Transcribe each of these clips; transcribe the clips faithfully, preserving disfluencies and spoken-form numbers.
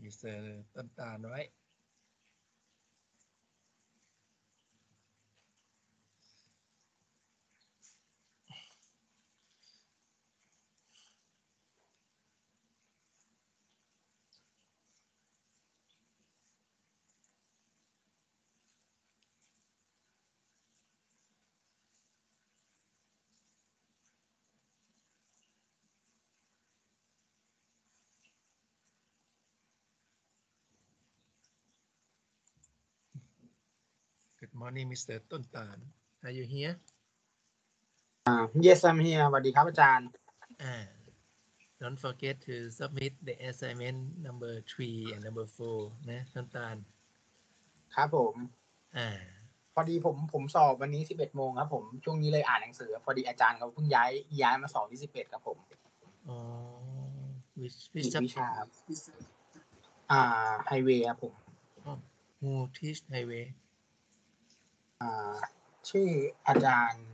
Mister ต้นตาล right Good morning Mister ต้นตาล Are you here uh, Yes I'm here สวัสดีครับอาจารย์ uh, Don't forget to submit the assignment number three and number four นะต้นตาลครับผมอ่าพอดีผมผมสอบวันนี้สิบเอ็ดโมงครับผมช่วงนี้เลยอ่านหนังสือพอดีอาจารย์เขาเพิ่งย้ายย้ายมาสอนที่สิบเอ็ดครับผมอ๋อ which อี which กวิชา subject ครับอ่าไฮเวย์ครับผม oh, Who teach highway อ่าชื่ออาจารย์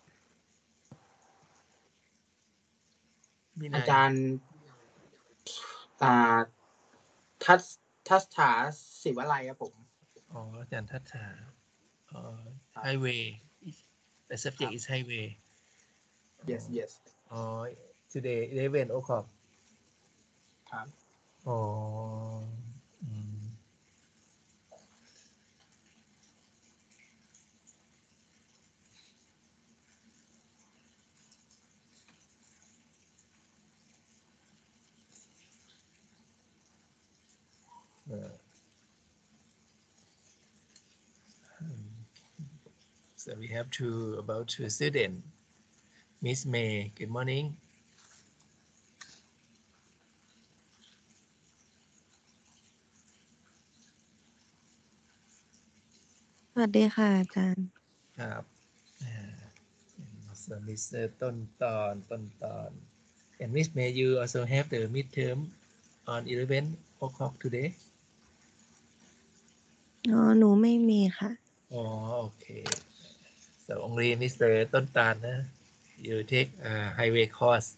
อาจารย์อ่าทัศทัศถาศิวไลครับผมอ๋ออาจารย์ทัศถาอ๋อ highway the subject is highway Yes yes อ๋อ today eleven o'clock ครับอ๋ออืมเออ So we have two about two students. Miss May, good morning. สวัสดีค่ะอาจารย์ครับอ่า So Mister ต้นตอนต้นตอน And Miss May, you also have the midterm on eleven o'clock today? อ๋อหนูไม่มีค่ะ Oh, okay. So only Mister ต้นตาลนะ You take a highway course.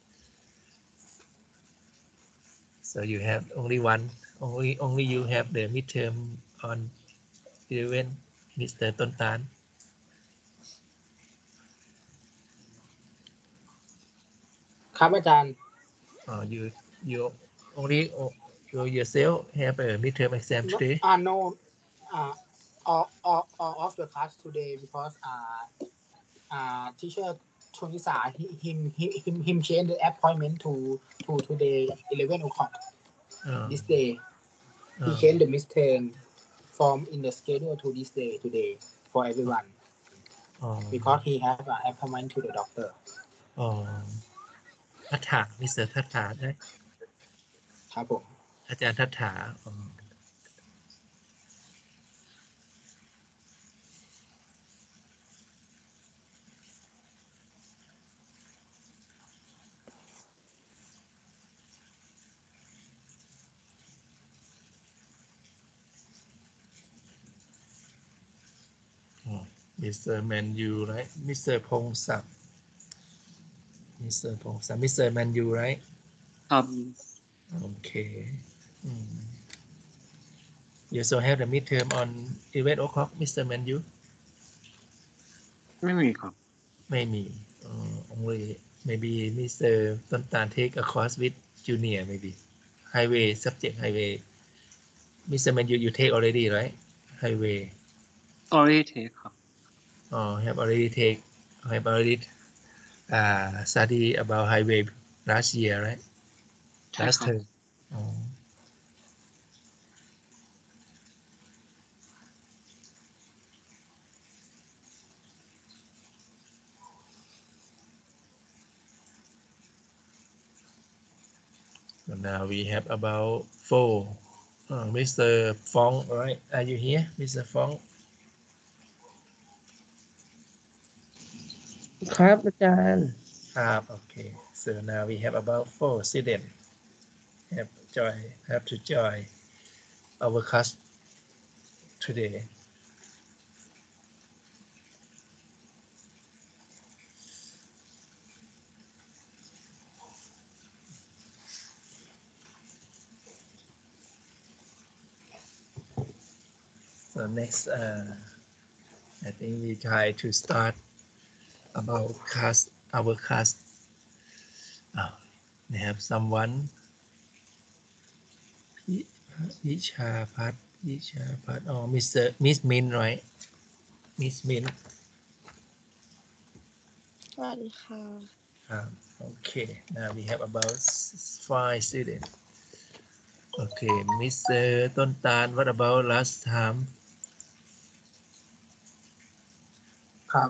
So you have only one, only only you have the midterm on eleven, Mister ต้นตาลครับอาจารย์ Uh, you you only you yourself have a midterm exam today? Ah no uh, all, all, all of the class today because uh, uh, teacher Chunisa him him him him change the appointment to to today eleven o'clock Uh, this day he uh, changed the midterm from in the schedule to this day today for everyone uh, because he have an appointment to the doctor อ๋อทัศถา Mister ทัศถาได้ครับผมอาจารย์ทัศถาอ๋อ Mister Manu right Mister พงศักดิ์ Mister พงศักดิ์ Mister Manu right ครับ Okay mm. You also have the midterm on eleven o'clock Mister Manu ไม่มีครับไม่มี uh, only maybe Mister ต้นตาล take a course with junior maybe highway subject highway Mister Manu you take already right highway already take ครับ oh have already take have already uh, study about highway last year right ใช่ last ครับ term oh. So now we have about four. Uh, Mister Fong, right? Are you here, Mister Fong? ครับอาจารย์ Ah, okay. So now we have about four students have joy have to join our class today. So next, uh, I think we try to start about class, our class. Oh, we have someone. พิชาพัฒน์พิชาพัฒน์ oh Mister Miss Min right Miss Min สวัสดีค่ะ um, okay now we have about five students okay Mister ต้นตาล what about last time ครับ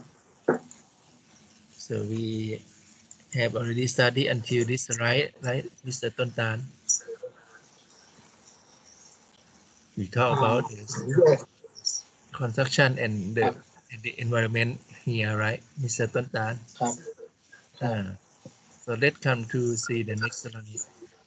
so we have already studied until this right right Mister ต้นตาล we talk about the yes construction and the, and the environment here right Mister ต้นตาลครับ uh, so let's come to see the next slide.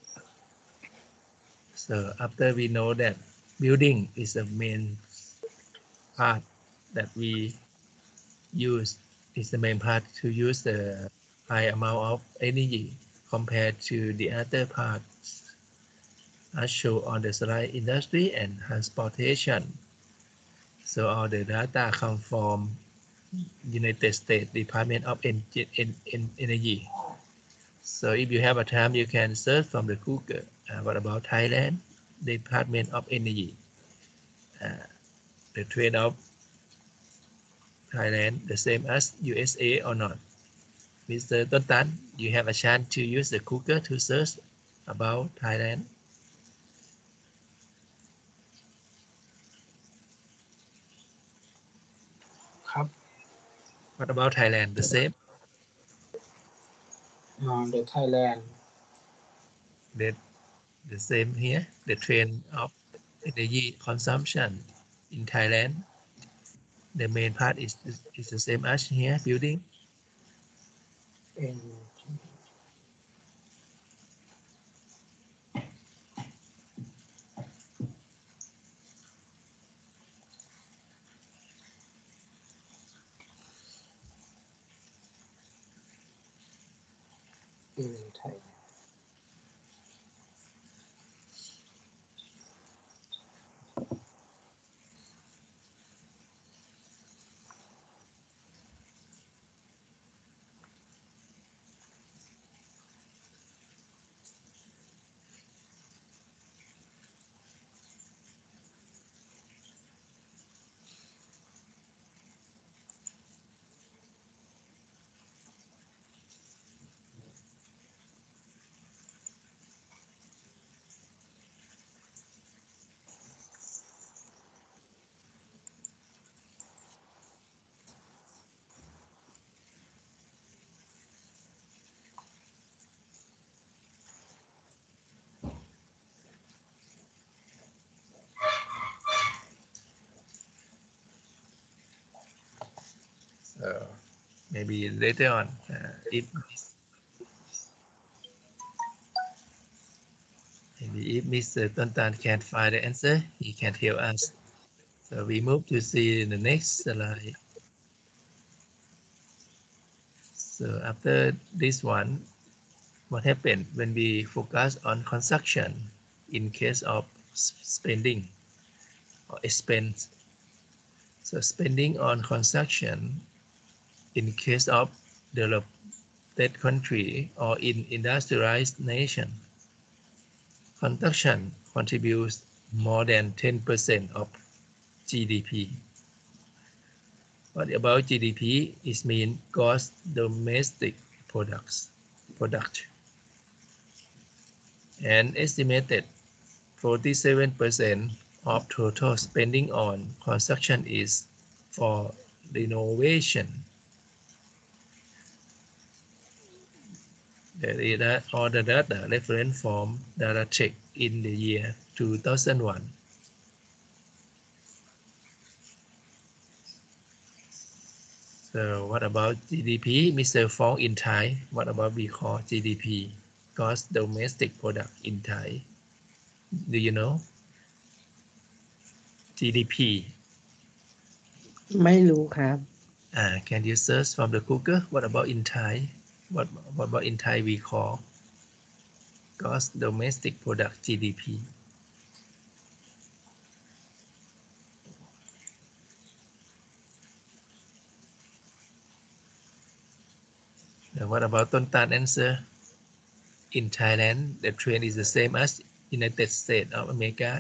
So after we know that building is the main part that we use, is the main part to use the high amount of energy compared to the other parts as shown on the slide, industry and transportation. So all the data come from United States Department of En- En- En- Energy. So if you have a time, you can search from the Google. Uh, what about Thailand Department of Energy? Uh, the trade of Thailand the same as U S A or not? Mister Ton Tan, you have a chance to use the Google to search about Thailand. ครับ What about Thailand? The same? uh, the Thailand The, the same here? The trend of energy consumption in Thailand. The main part is, is, is the same as here, building. in in Thailand So maybe later on, uh, if maybe if Mister Ton Tan can't find the answer, he can tell us. So we move to see the next slide. So after this one, what happened when we focus on construction in case of spending or expense? So spending on construction in case of developed country or in industrialized nation, construction contributes more than ten percent of G D P. What about G D P? It means gross domestic products, product. And estimated forty-seven percent of total spending on construction is for renovation. That is all the data reference from DataCheck in the year two thousand one. So what about G D P? Mister Fong in Thai, what about we call G D P? Gross domestic product in Thai. Do you know? G D P. ไม่รู้ครับ Uh, can you search from the Google? What about in Thai? What, what about in Thai we call gross domestic product G D P? And what about ต้นตาล answer? In Thailand, the trend is the same as United States of America.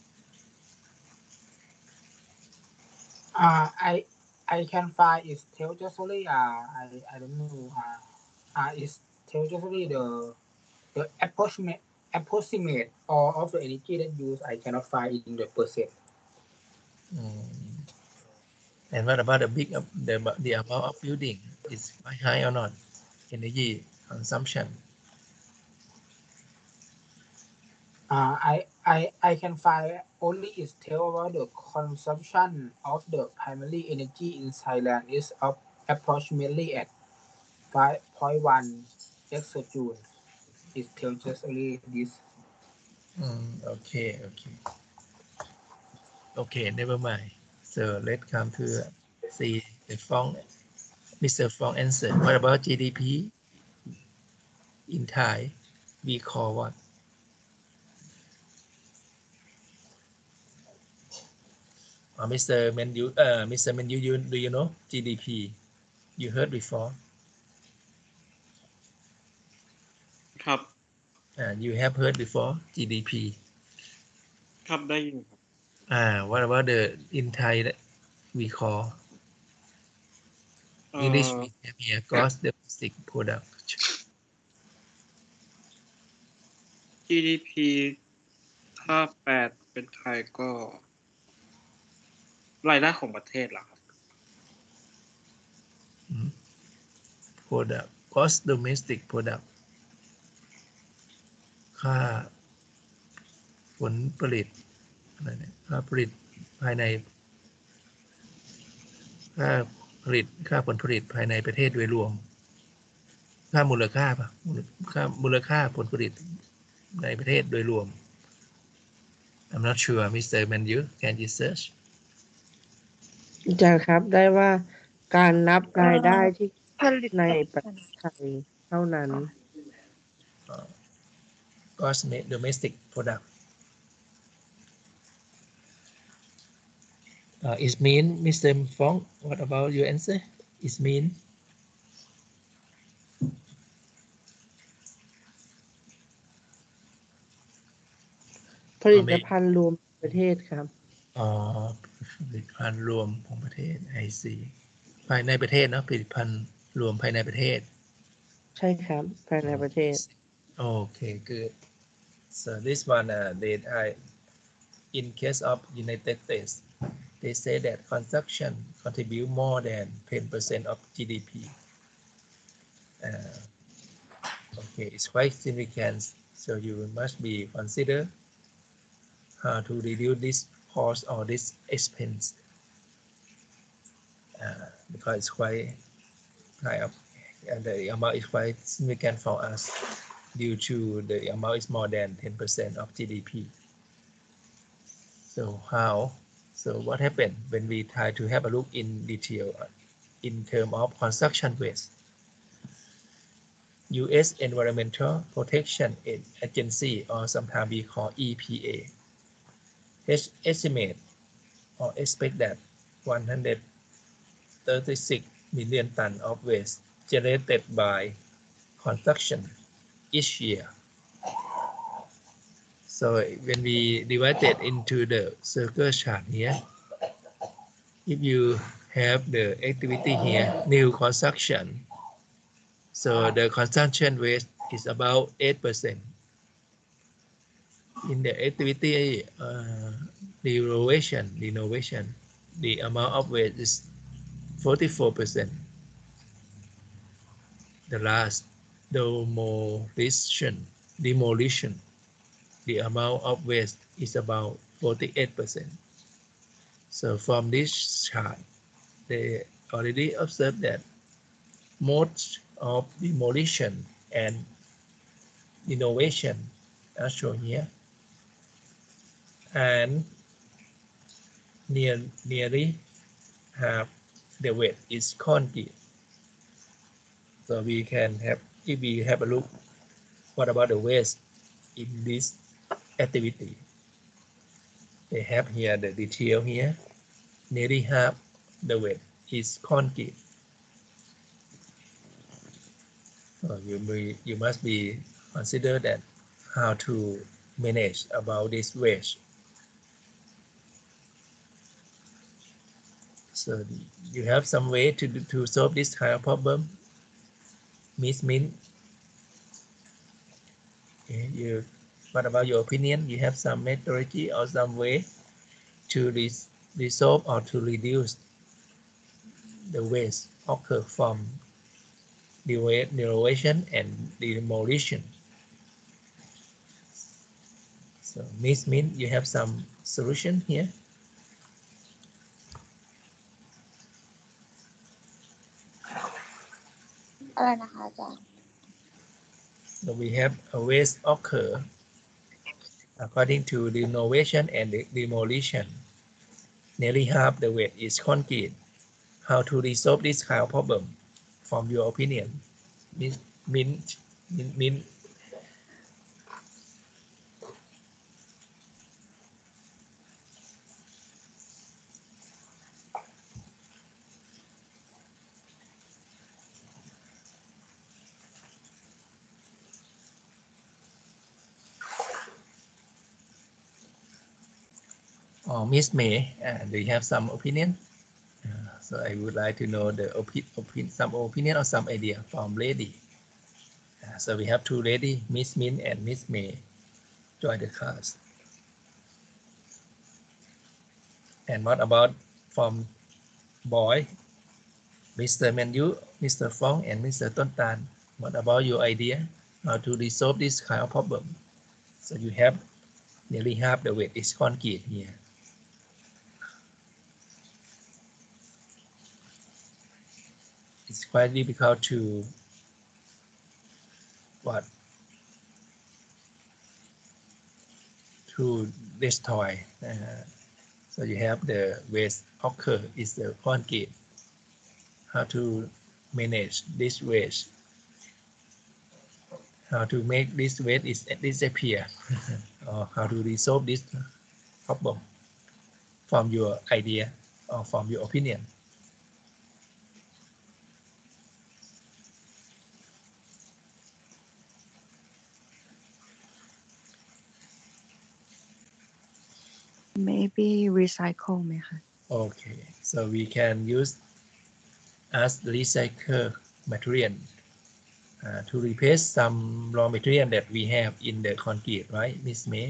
Uh, I I can find is tell justly uh I I don't know uh, uh is tell justly the the approximate approximate or of the energy that used I cannot find in the percent. Mm. And what about the big the the amount of building is quite high or not? Energy consumption. Uh, I I I can find only is tell about the consumption of the primary energy in Thailand is of approximately at five point one exajoule. It tells just only this. Mm, okay, okay. Okay, never mind. So let's come to see the Fong, Mister Fong answer. What about G D P in Thai? We call what? Uh, Mister Menu, uh, Mister Menu, you, do you know G D P? You heard before? ครับ Uh, you have heard before G D P. ครับได้ยินครับ Uh, what about the in Thai we call เอ่อ English we have here gross domestic product. จี ดี พี ถ้าแปลเป็นไทยก็รายได้ของประเทศเหรอครับ Hmm? Product gross domestic product ค่าผลผลิตอะไรเนี่ยค่าผลิตภายในค่าผลิตค่าผลผลิตภายในประเทศโดยรวมค่ามูลค่าปะมูลค่ามูลค่าผลผลิตในประเทศโดยรวม I'm not sure Mister Manu can you search อาจารย์ครับได้ว่าการนับรายได้ที่ผลิตในประเทศไทยเท่านั้น uh, gross domestic product uh, it mean Mister Fong what about your answer it mean ผลิตภัณฑ์รวมประเทศครับอ๋อผลิตภัณฑ์รวมของประเทศ I see ภายในประเทศเนาะผลิตภัณฑ์รวมภายในประเทศใช่ครับภายในประเทศ Okay, good. So this one, uh, they, I, in case of United States, they say that construction contribute more than ten percent of G D P. Uh, okay, it's quite significant. So you must be consider how to reduce this cost or this expense uh, because it's quite kind of and the amount is quite significant for us due to the amount is more than ten percent of G D P. So how? So what happened when we try to have a look in detail in terms of construction waste? U S Environmental Protection Agency, or sometimes we call E P A, has estimate or expect that one hundred thirty-six million tons of waste generated by construction each year. So when we divide it into the circle chart here, if you have the activity here, new construction, so the construction waste is about eight percent. In the activity uh, renovation, renovation, the amount of waste is forty-four percent. The last, demolition, demolition, the amount of waste is about forty-eight percent. So from this chart, they already observed that most of demolition and innovation are shown here, and near, nearly half the weight is concrete. So we can have, if we have a look, what about the waste in this activity? They have here the detail here. Nearly half the weight is concrete. So you be, you must be consider that how to manage about this waste. So you have some way to to solve this kind of problem, Miss Min. Okay, you. What about your opinion? You have some methodology or some way to res resolve or to reduce the waste occur from derivation and demolition. So Miss Min, you have some solution here? อะไรนะคะอาจารย์ So we have a waste occur according to renovation and demolition. Nearly half the weight is concrete. How to resolve this kind of problem from your opinion? Min, Min, Min, Min. Or Miss May, uh, do you have some opinion? Uh, so I would like to know the opi opi some opinion or some idea from lady. Uh, so we have two lady, Miss Min and Miss May, join the class. And what about from boy, Mister Manu, Mister Fong, and Mister Tontan? What about your idea how to resolve this kind of problem? So you have nearly half the weight is concrete here. It's quite difficult to what to destroy. Uh, so you have the waste occur is the concrete. How to manage this waste? How to make this waste is disappear? Or how to resolve this problem from your idea or from your opinion? maybe recycle ไหมคะ Okay, so we can use as recycle material uh, to replace some raw material that we have in the concrete, right, Miss May?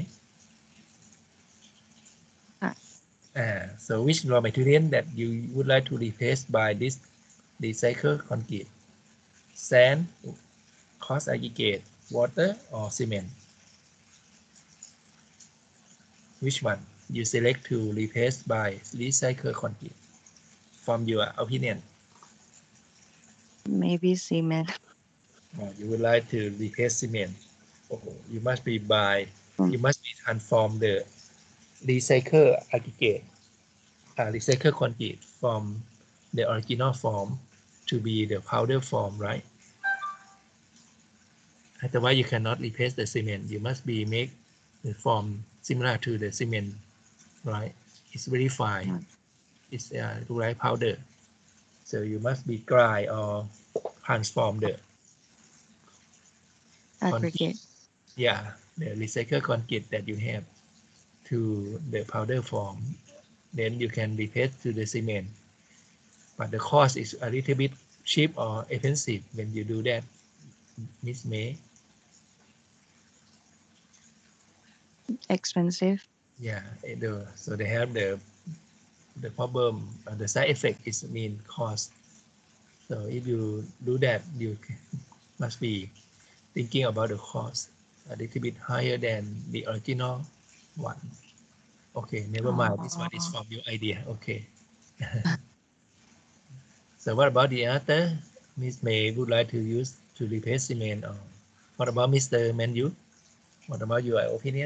ค่ะ Uh, so which raw material that you would like to replace by this recycle concrete? Sand, coarse aggregate, water, or cement? Which one you select to replace by recycle concrete from your opinion? maybe cement Uh, you would like to replace cement. Oh, you must be by Mm. you must be transform the recycle aggregate, uh, recycle concrete from the original form to be the powder form, right? Otherwise, you cannot replace the cement. You must be make the form similar to the cement, right? It's very fine. Mm. It's uh, like powder. So you must be dry or transform the aggregate yeah, the recycled concrete that you have to the powder form. Then you can replace to the cement. But the cost is a little bit cheap or expensive when you do that, Miss May. expensive Yeah, the, so they have the the problem, uh, the side effect is mean cost. So if you do that, you must be thinking about the cost a little bit higher than the original one. Okay, never mind. This one is from your idea. Okay. So what about the other? Miss May would like to use to replace cement. Or what about Mister Manu? What about your opinion?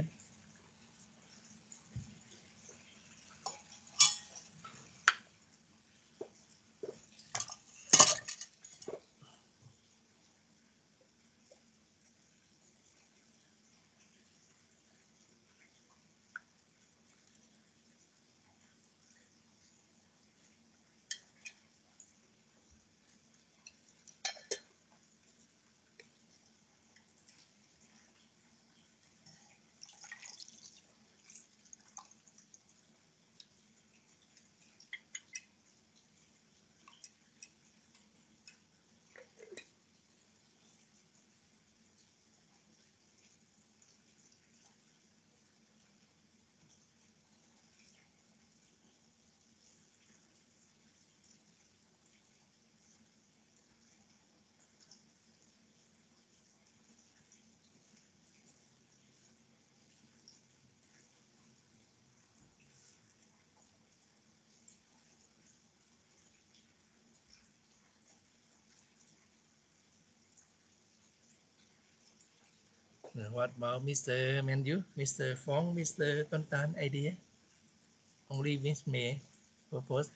Now, what about Mister Menu, Mister Fong, Mister Tontan idea? Only Miss May propose.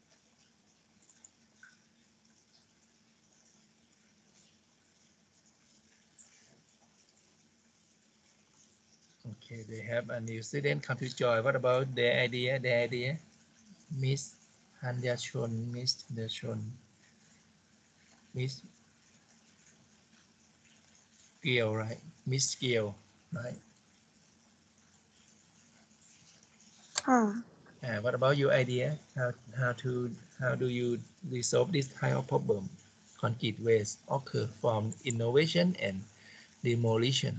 Okay, they have a new student come to join. What about their idea? Their idea, Miss Hanya Chon, Miss The Chon, Miss Gill, right? Miss Gill, right? ค่ะ Uh, what about your idea? How how to how do you resolve this kind of problem? Concrete waste occur from innovation and demolition.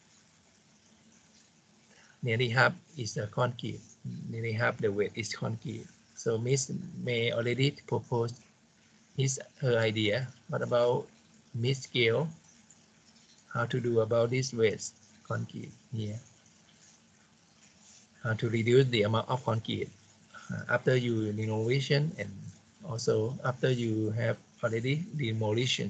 Nearly half is a concrete. Nearly half the weight is concrete. So Miss May already proposed his her idea. What about Miss Gail? How to do about this waste concrete here? How to reduce the amount of concrete uh, after you renovation and also after you have already demolition.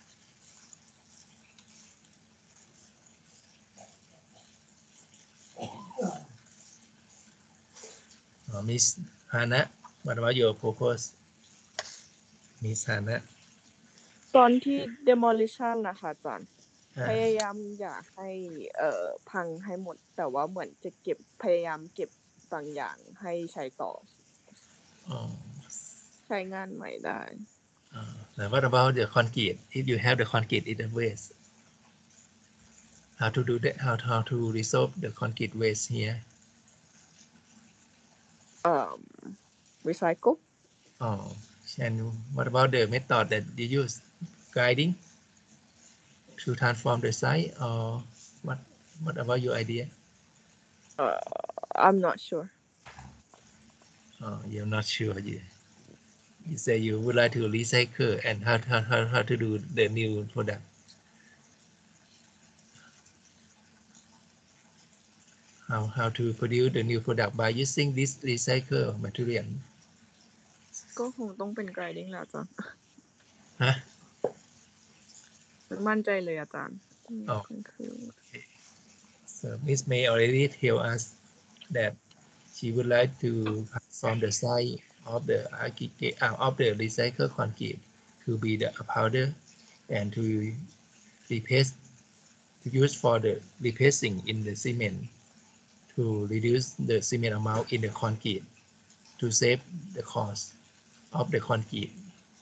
Uh, Miss Hannah, what about your proposal? Miss Hannah. ตอนที่ demolition นะคะอาจารย์ Uh, พยายามอยากให้เอ่อพังให้หมด แต่ว่าเหมือนจะเก็บพยายามเก็บบางอย่างให้ใช้ต่อ oh, ใช้งานใหม่ได้ uh, now what about the concrete? If you have the concrete in the waste, how to do that? How, how to resolve the concrete waste here? เอ่อ recycle Oh, and what about the method that you use? Guiding to transform the site, or what? What about your idea? เอ่อ I'm not sure Oh, you're not sure. You, you say you would like to recycle and how, how, how, how to do the new product. How, how to produce the new product by using this recycled material. ก็คงต้องเป็น guiding แหละอาจารย์ Huh? ไม่มั่นใจเลยอาจารย์ Oh. คือ So Miss May already tell us that she would like to transform the size of the aggregate uh, of the recycled concrete to be the powder and to replace to use for the replacing in the cement to reduce the cement amount in the concrete to save the cost of the concrete.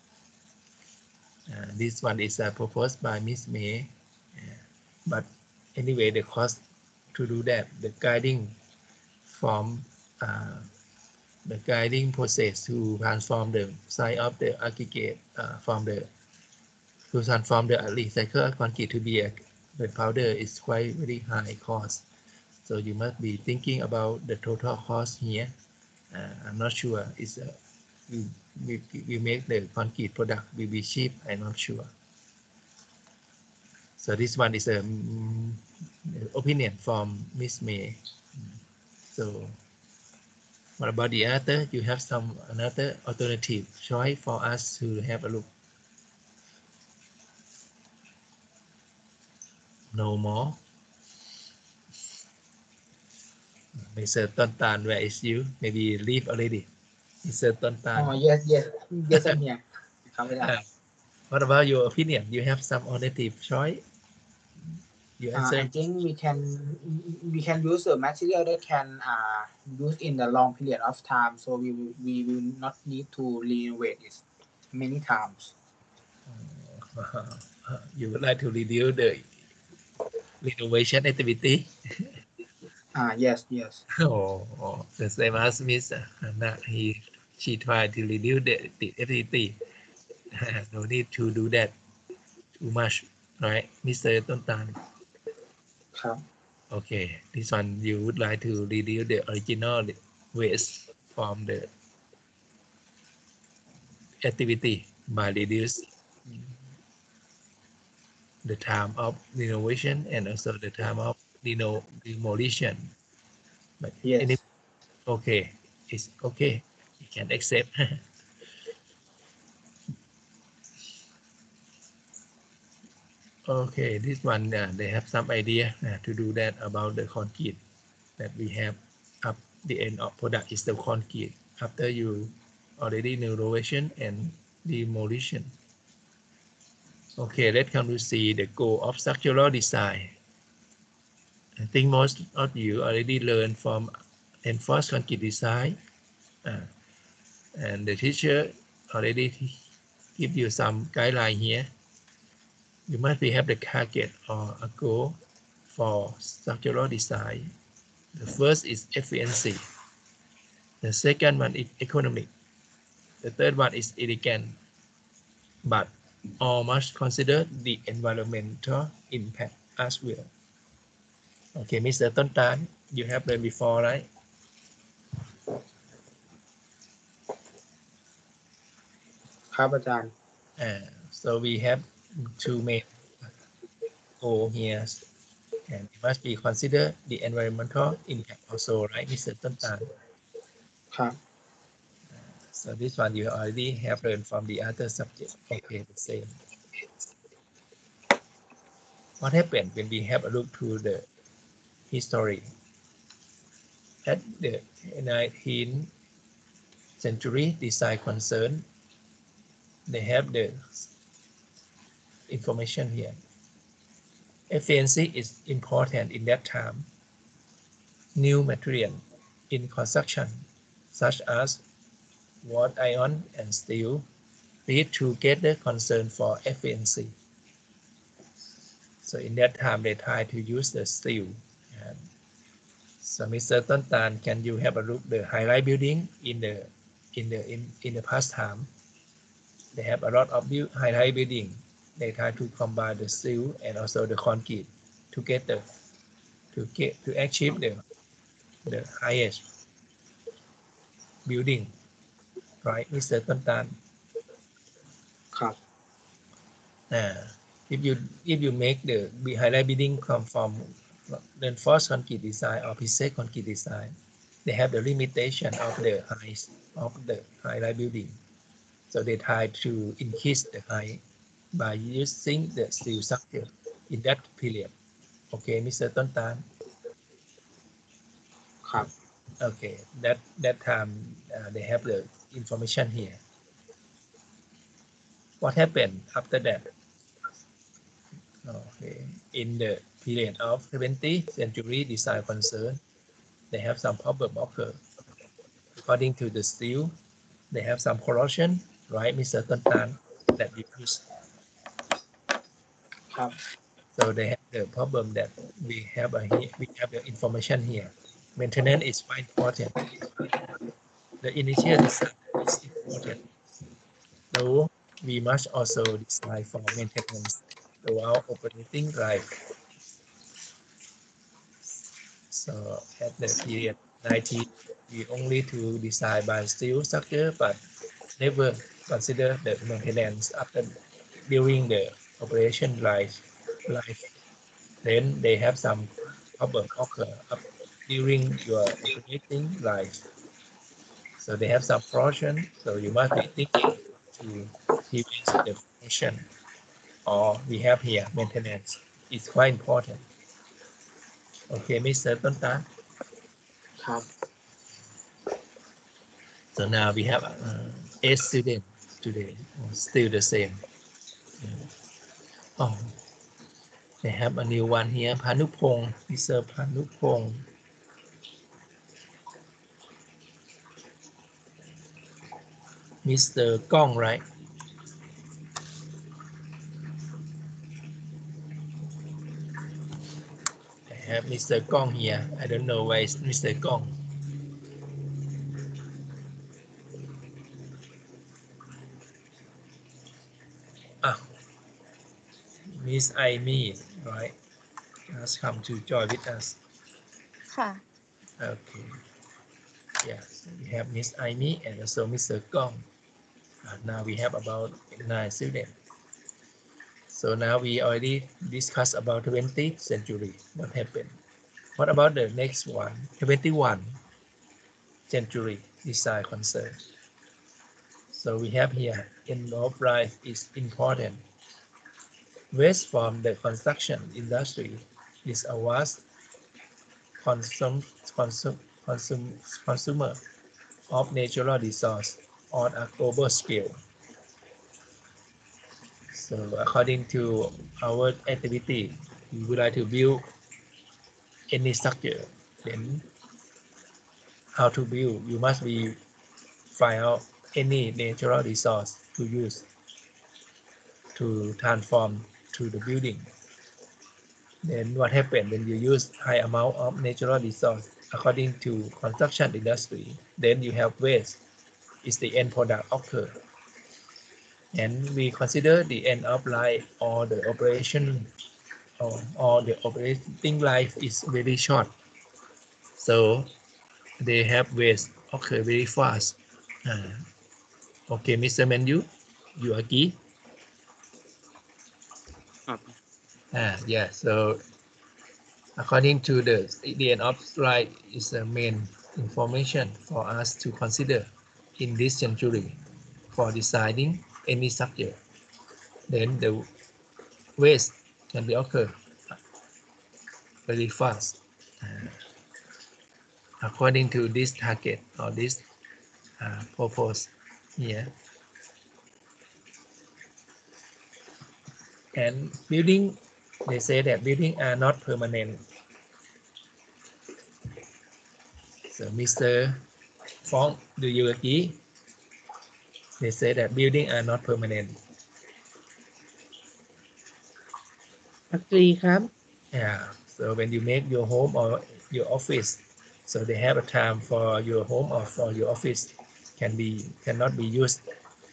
Uh, this one is uh, proposed by Miss May, uh, but anyway, the cost to do that, the guiding from uh, the guiding process to transform the size of the aggregate uh, from the to transform the recycled concrete to be a the powder is quite very high cost. So you must be thinking about the total cost here. Uh, I'm not sure it's a, we, we, we make the concrete product will be cheap. I'm not sure. So this one is a um, opinion from Miss May. So what about the other? You have some another alternative choice for us to have a look. No more. Mister Tontan, where is you? Maybe leave already. Mister Tontan. Oh yes yes yes I'm here ครับไม่ได้ Uh, what about your opinion? You have some alternative choice? You Uh, answer. I think we can we can use a material that can uh, use in the long period of time, so we will- we will not need to renovate it many times. You would like to reduce the renovation activity? Uh, yes, yes. Oh, oh, the same as Miss Hannah. He she tried to reduce the, the activity. No need to do that too much, right, Mister Tontan? ครับ Okay, this one you would like to reduce the original waste from the activity by reduce the time of renovation and also the time of reno demolition. But Yes. any, okay, it's okay. You can accept. Okay, this one uh, they have some idea uh, to do that about the concrete that we have up the end of product is the concrete after you already renovation and demolition. Okay, let's come to see the goal of structural design. I think most of you already learned from enforced concrete design, uh, and the teacher already give you some guideline here. You must be have the target or a goal for structural design. The first is efficiency. The second one is economic. The third one is elegant. But all must consider the environmental impact as well. Okay, Mister Tontan, you have learned before, right? ครับอาจารย์ Uh, so we have two main goal here, and it must be consider the environmental impact also, right, Mister Tontan? ครับ So this one you already have learned from the other subject. Okay, the same. What happened when we have a look to the history? At the nineteenth century design concern, they have the information here. Efficiency is important in that time. New material in construction, such as wrought iron and steel, lead to greater concern for efficiency. So in that time, they try to use the steel. And so, Mister Tontan, can you have a look the high-rise building in the in the in, in the past time? They have a lot of high-rise building. They try to combine the steel and also the concrete together to get to achieve the the highest building, right, Mister Tontan? ครับ Uh, if you if you make the high-rise building come from reinforced concrete design or preset concrete design, they have the limitation of the height of the high-rise building. So they try to increase the height by using the steel structure in that period. Okay, Mister Tontan. ครับ Okay, that that time uh, they have the information here. What happened after that? Okay, in the period of twentieth century design concern, they have some problem occur. According to the steel, they have some corrosion, right, Mister Tontan, that you use. ครับ So they have the problem that we have a we have the information here. Maintenance is quite important. The initial design is important. So we must also design for maintenance throughout operating life. So at the period nineteen, we only to design by steel structure, but never consider the maintenance after during the operation life. life. Then they have some problem occur up during your operating life. So they have some corrosion. So you must be thinking to prevent the corrosion. Or we have here maintenance. It's quite important. Okay, Mister Tontan. ครับ So now we have uh, eight students today. Still the same. Oh, they have a new one here. Panupong, Mister Panupong. Mister Gong, right? I have Mister Gong here. I don't know where is Mister Gong. Ah, Miss Amy, right? Has come to join with us. ค่ะ Okay. Yes, we have Miss Amy and also Mister Gong. Uh, now we have about nine students. So now we already discussed about twentieth century. What happened? What about the next one? twenty-first century design concern. So we have here end of life is important. waste from the construction industry is a vast consum, consum, consum, consumer of natural resource on a global scale. So according to our activity, we would like to build any structure. Then how to build? You must be find out any natural resource to use to transform to the building. Then what happens when you use high amount of natural resource according to construction industry? Then you have waste. Is the end product occur. And we consider the end of life or the operation or, or the operating life is very short. So they have waste occur very fast. Uh, okay, Mister Menu, you agree? ครับ Ah, yeah. So according to the the end of life is the main information for us to consider in this century for deciding any subject. Then the waste can be occur very fast. Uh, according to this target or this uh, purpose here. And building, they say that building are not permanent. So Mister Fong, do you agree? They say that building are not permanent. agree ครับ Yeah. So when you make your home or your office, so they have a time for your home or for your office can be cannot be used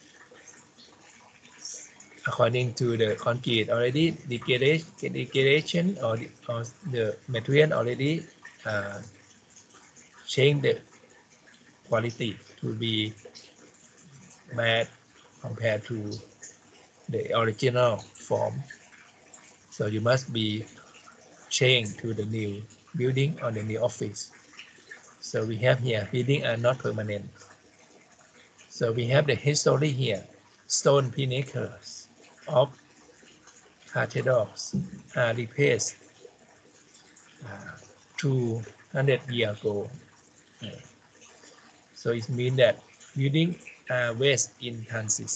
according to the concrete already degradation, degradation or, the, or the material already uh, change the quality to be bad compared to the original form. So you must be changed to the new building or the new office. So we have here building are not permanent. So we have the history here. Stone pinnacles of cathedrals are replaced uh, two hundred years ago. Uh, So it means that building are waste in transit.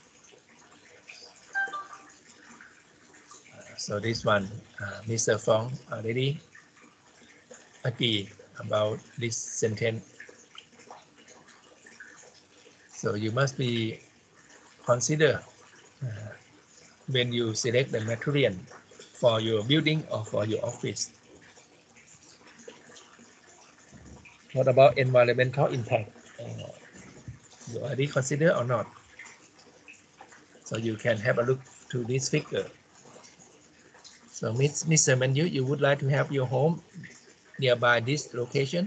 Uh, so this one, uh, Mister Fong already agree about this sentence. So you must be consider uh, when you select the material for your building or for your office. What about environmental impact? Uh, you already consider or not? So you can have a look to this figure. So Mister Manu, you would like to have your home nearby this location?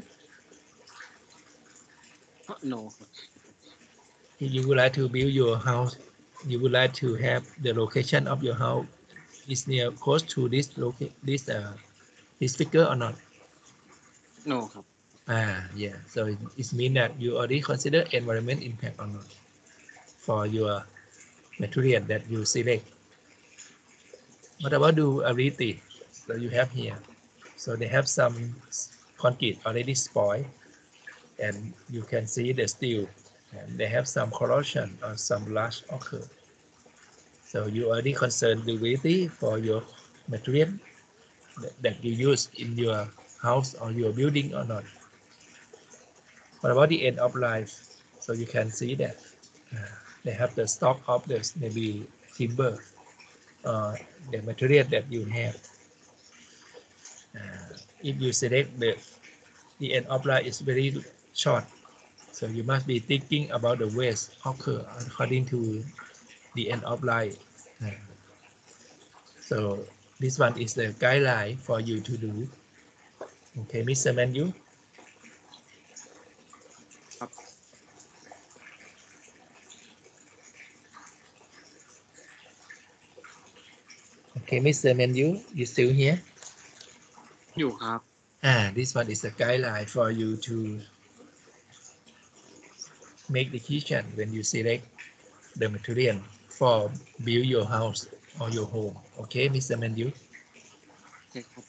no ครับ If you would like to build your house, you would like to have the location of your house is near close to this location, this uh, this figure or not? no ครับ Ah, yeah. So it, it means that you already consider environment impact or not for your material that you select. What about durability? So you have here. So they have some concrete already spoiled, and you can see the steel, and they have some corrosion or some rust occur. So you already concerned durability for your material that, that you use in your house or your building or not. What about the end of life? So you can see that uh, they have the stock of the maybe timber, uh, the material that you have. Uh, if you select the the end of life is very short, so you must be thinking about the waste occur according to the end of life. Uh, so this one is the guideline for you to do. Okay, Mister Manu. ครับ Okay, Mister Manu, you still here? อยู่ครับ Ah, this one is a guideline for you to make decision when you select the material for build your house or your home. Okay, Mister Manu. ใช่ครับ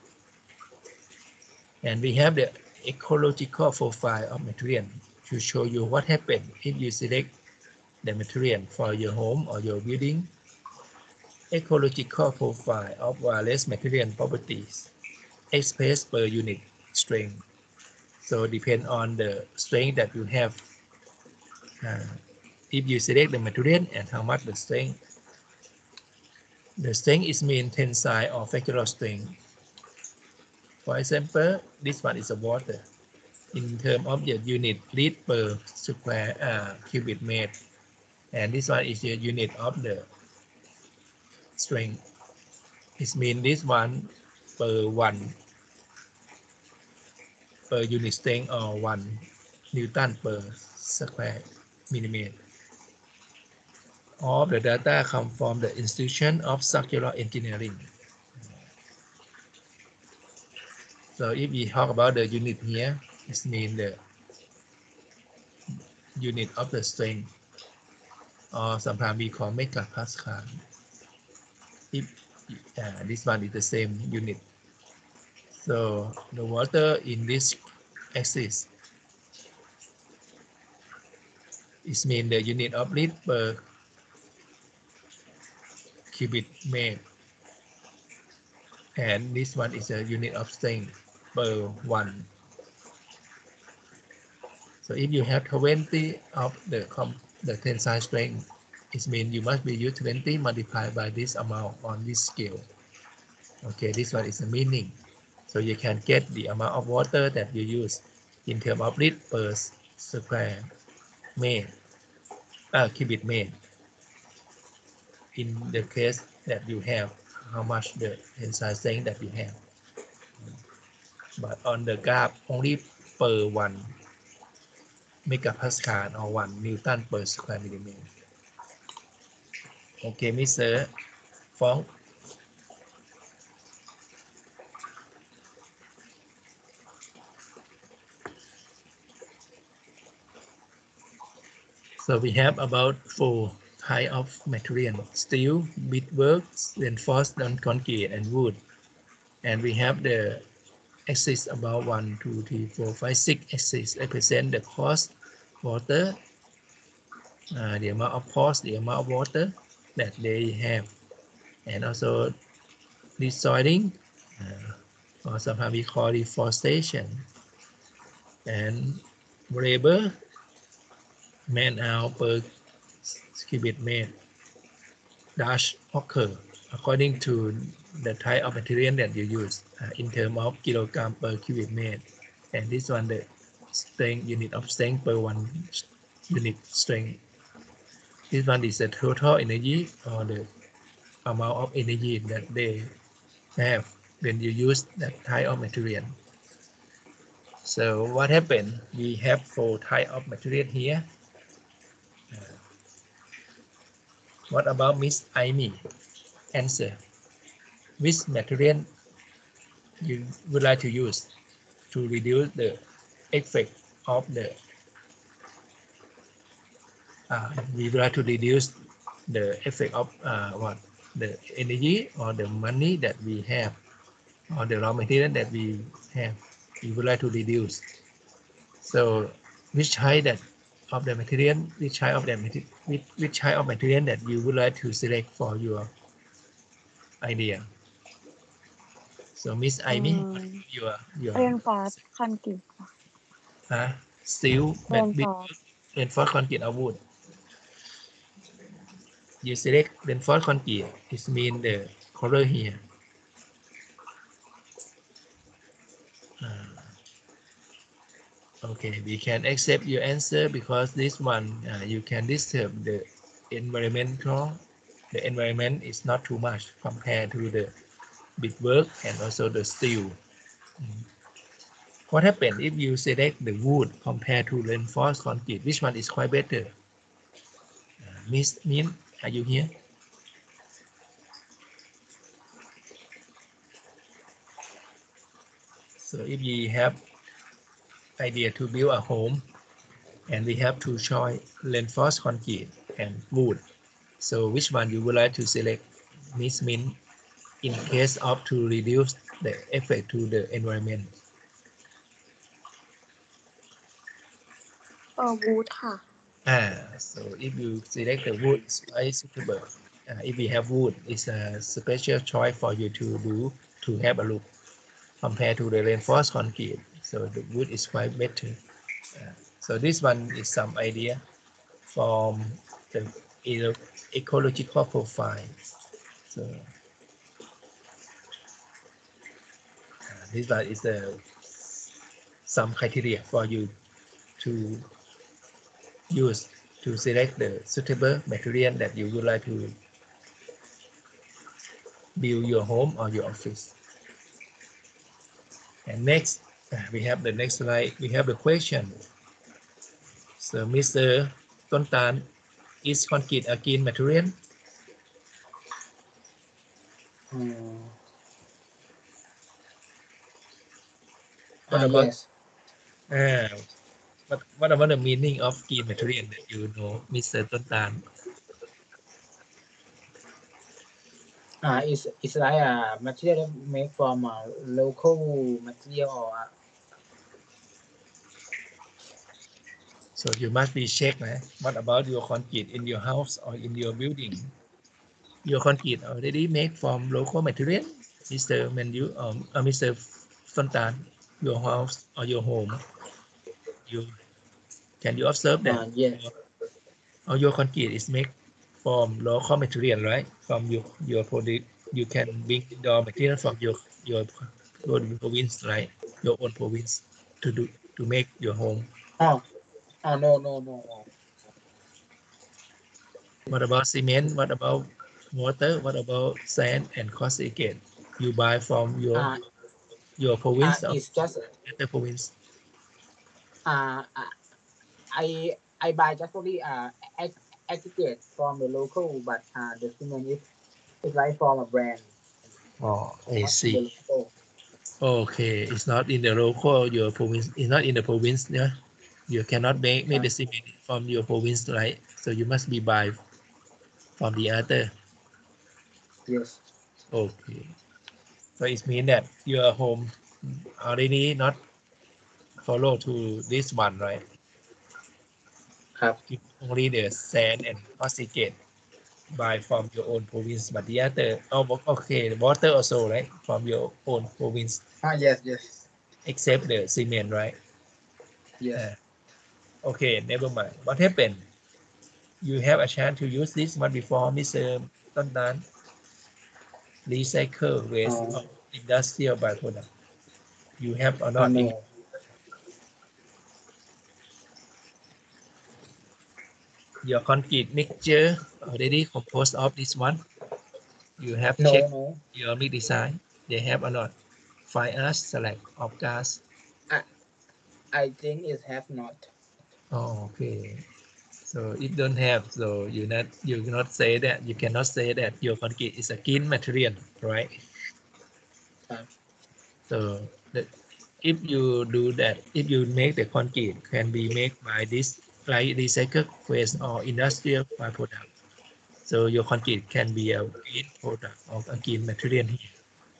And we have the ecological profile of material to show you what happens if you select the material for your home or your building. Ecological profile of various material properties expressed per unit strength. So depend on the strength that you have. Uh, if you select the material and how much the strength. The strength is mean tensile or fractional strength. For example, this one is a water. In terms of the unit liter per square uh, cubic meter, and this one is the unit of the strength. It means this one per one per unit strength or one Newton per square millimeter. All the data come from the Institution of Structural Engineering. So if we talk about the unit here, it means the unit of the strength, or sometimes we call megapascal. If uh, this one is the same unit. So the water in this axis is mean the unit of liter per cubic meter, and this one is a unit of strength per one. So if you have twenty of the the tensile strength, it means you must be use twenty multiplied by this amount on this scale. Okay, this one is the meaning. So you can get the amount of water that you use in terms of liter per square meter, uh, cubic meter. In the case that you have how much the tensile strength that you have. But on the graph only per one megapascal or one Newton per square millimeter. Okay, Mister Fong. So we have about four types of material: steel, brickwork, reinforced concrete, and wood. And we have the axis about one, two, three, four, five, six axis represent the cost, water, uh, the amount of cost, the amount of water that they have, and also desoiling, uh, or sometimes we call deforestation, and labor, man hour per cubic meter, dash occur according to the type of material that you use uh, in terms of kilogram per cubic meter, and this one the strength unit of strength per one unit strength. This one is the total energy or the amount of energy that they have when you use that type of material. So what happened? We have four type of material here. Uh, what about Miss Amy? Answer. Which material you would like to use to reduce the effect of the uh, we would like to reduce the effect of uh, what the energy or the money that we have or the raw material that we have, we would like to reduce. So which type that of the material, which type of the which, which type of material that you would like to select for your idea? So Miss Amy, what is your your เรียนฟอร์สคอนกรีตค่ะ uh, steel, Reinforced. reinforced concrete or wood? You select reinforced concrete. It mean the color here. Uh, okay, we can accept your answer because this one uh, you can disturb the environmental. The environment is not too much compared to the brickwork and also the steel. Mm. What happens if you select the wood compared to reinforced concrete? Which one is quite better? Uh, Miss Min, are you here? So if we have idea to build a home and we have two choice, reinforced concrete and wood. So which one you would like to select? Miss Min in case of to reduce the effect to the environment เออวูดค่ะ ah so if you select the wood it's quite suitable uh, if we have wood it's a special choice for you to do to have a look compared to the reinforced concrete so the wood is quite better uh, so this one is some idea from the eco- ecological profile so uh, this one is the some criteria for you to use to select the suitable material that you would like to build your home or your office. And next, uh, we have the next slide. We have the question. So, Mister Tontan, is concrete a green material? Hmm. What Ah, about yes. uh, what, what about the meaning of green material that you know, Mister Tontan? Uh, it's, it's like a material made from a local material or uh, So you must be checked. Eh? What about your concrete in your house or in your building? Your concrete already made from local material, Mister Menu or uh, Mister Fontan, your house or your home. You can you observe that uh, yes. all your concrete is made from local material, right? From your your product, you can bring the material from your your your province, right? Your own province to do to make your home. Oh, oh no, no, no. no. What about cement? What about water? What about sand and caustic? You buy from your Uh, your uh, province or it's just other province? uh, uh, I I buy just only uh ag- aggregate from the local, but uh the cement is is like from a brand, Oh, I not see. the local. Okay, it's not in the local your province. It's not in the province, yeah. You cannot make make Uh, the cement from your province, right? So you must be buy from the other. yes. Okay. So it means that your home already not follow to this one, right? ครับ You only the sand and caustic buy from your own province, but the other, oh, okay, water also, right? From your own province, Ah, yes, yes, except the cement, right? yes. Uh, okay, never mind. What happened? You have a chance to use this one before, Mister Tontan. Recycle waste Oh, of industrial byproduct. You have or oh not? In no, your concrete mixture already composed of this one. You have no, checked no. your mix design. They have or not? Fine ash, slag, of gas. I I think it have not. Oh, okay. So it don't have. So you not you cannot say that. You cannot say that your concrete is a clean material, right? ครับ So the, if you do that, if you make the concrete can be made by this like recycled waste or industrial byproduct. So your concrete can be a green product of a green material here.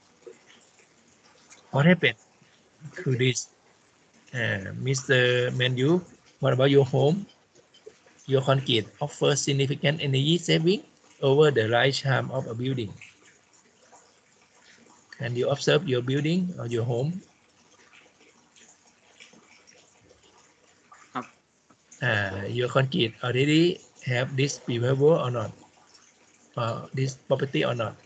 What happened to this, uh, Mister Menu? What about your home? Your concrete offers significant energy saving over the lifetime of a building. Can you observe your building or your home? ครับ Uh, your concrete already have this behavior or not? Uh, this property or not?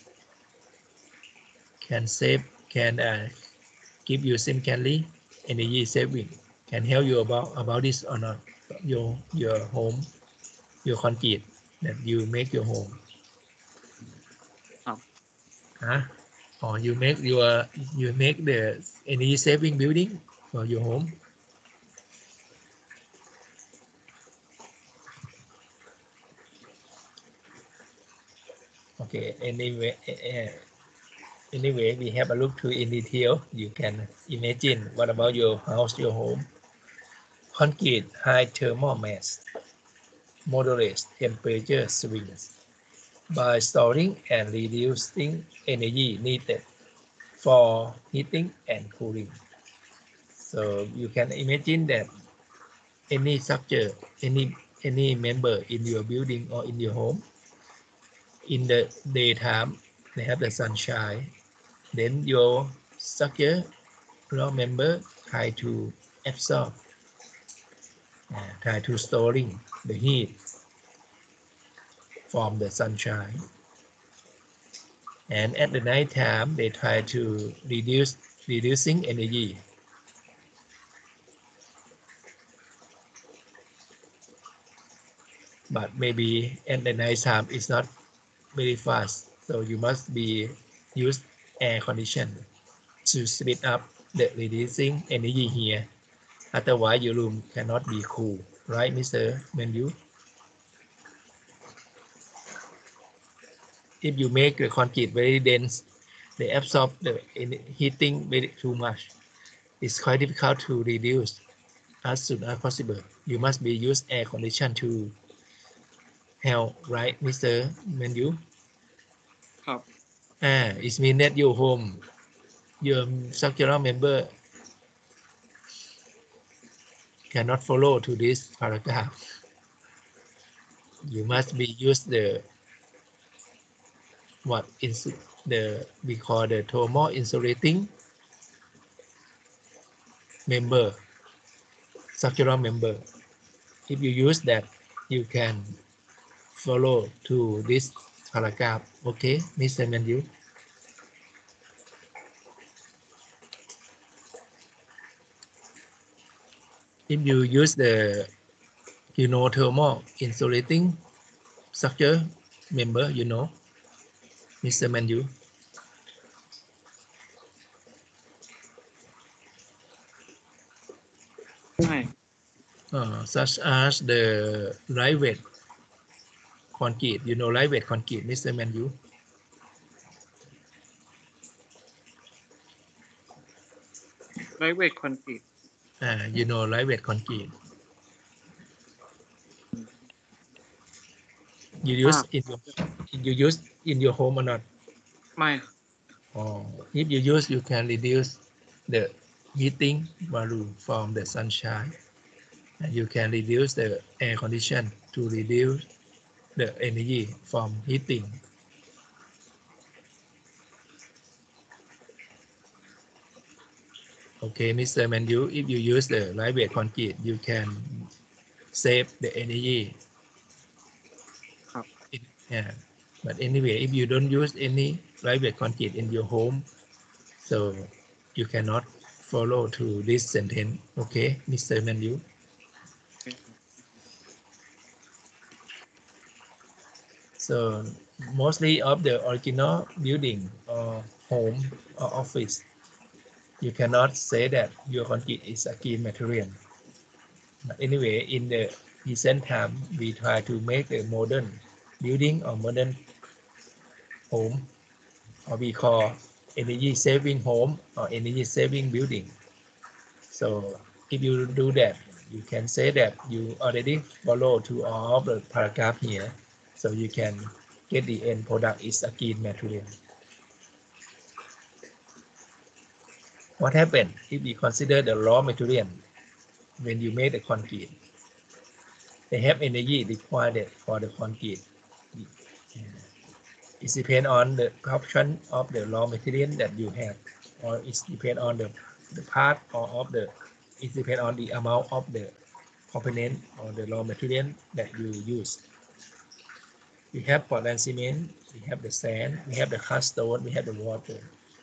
Can save, can uh, give you significantly energy saving? Can help you about about this or not? Your your home, your concrete that you make your home. ครับ Huh? Or you make your you make the energy saving building for your home. Okay. Anyway, uh, anyway, we have a look to in detail. You can imagine what about your house, your home. Concrete high thermal mass, moderate temperature swings, by storing and reducing energy needed for heating and cooling. So you can imagine that any structure, any any member in your building or in your home, in the daytime they have the sunshine, then your structure member try to absorb, uh, try to storing the heat from the sunshine, and at the night time they try to reduce reducing energy. But maybe at the night time it's not very fast, so you must be use air condition to speed up the reducing energy here. Otherwise your room cannot be cool, right, Mister Menu? If you make the concrete very dense, they absorb the heating very too much. It's quite difficult to reduce as soon as possible. You must be use air condition to help, right, Mister Menu? ครับ Ah, it means that your home, your structural member cannot follow to this paragraph. You must be use the what is the we call the thermal insulating member, structural member. If you use that, you can follow to this paragraph. Okay, Mister Menu? If you use the you know thermal insulating structure member, you know, Mister Menu? ไม่ Uh, such as the lightweight concrete, you know lightweight concrete, Mister Menu? lightweight concrete Uh, you know lightweight concrete. You use Ah. in your you use in your home or not? ไม่ Or if you use, you can reduce the heating volume from the sunshine. And you can reduce the air condition to reduce the energy from heating. Okay, Mister Manu, if you use the lightweight concrete, you can save the energy. ครับ Yeah. But anyway, if you don't use any lightweight concrete in your home, so you cannot follow to this sentence. Okay, Mister Manu. โอเคครับ So mostly of the original building or home or office, you cannot say that your concrete is a green material. But anyway, in the recent time, we try to make a modern building or modern home, or we call energy saving home or energy saving building. So if you do that, you can say that you already follow to all of the paragraph here. So you can get the end product is a green material. What happened if we consider the raw material when you make the concrete? They have energy required for the concrete. It depends on the option of the raw material that you have, or it depends on the, the part or of the, it depends on the amount of the component or the raw material that you use. We have Portland cement, we have the sand, we have the cast stone, we have the water.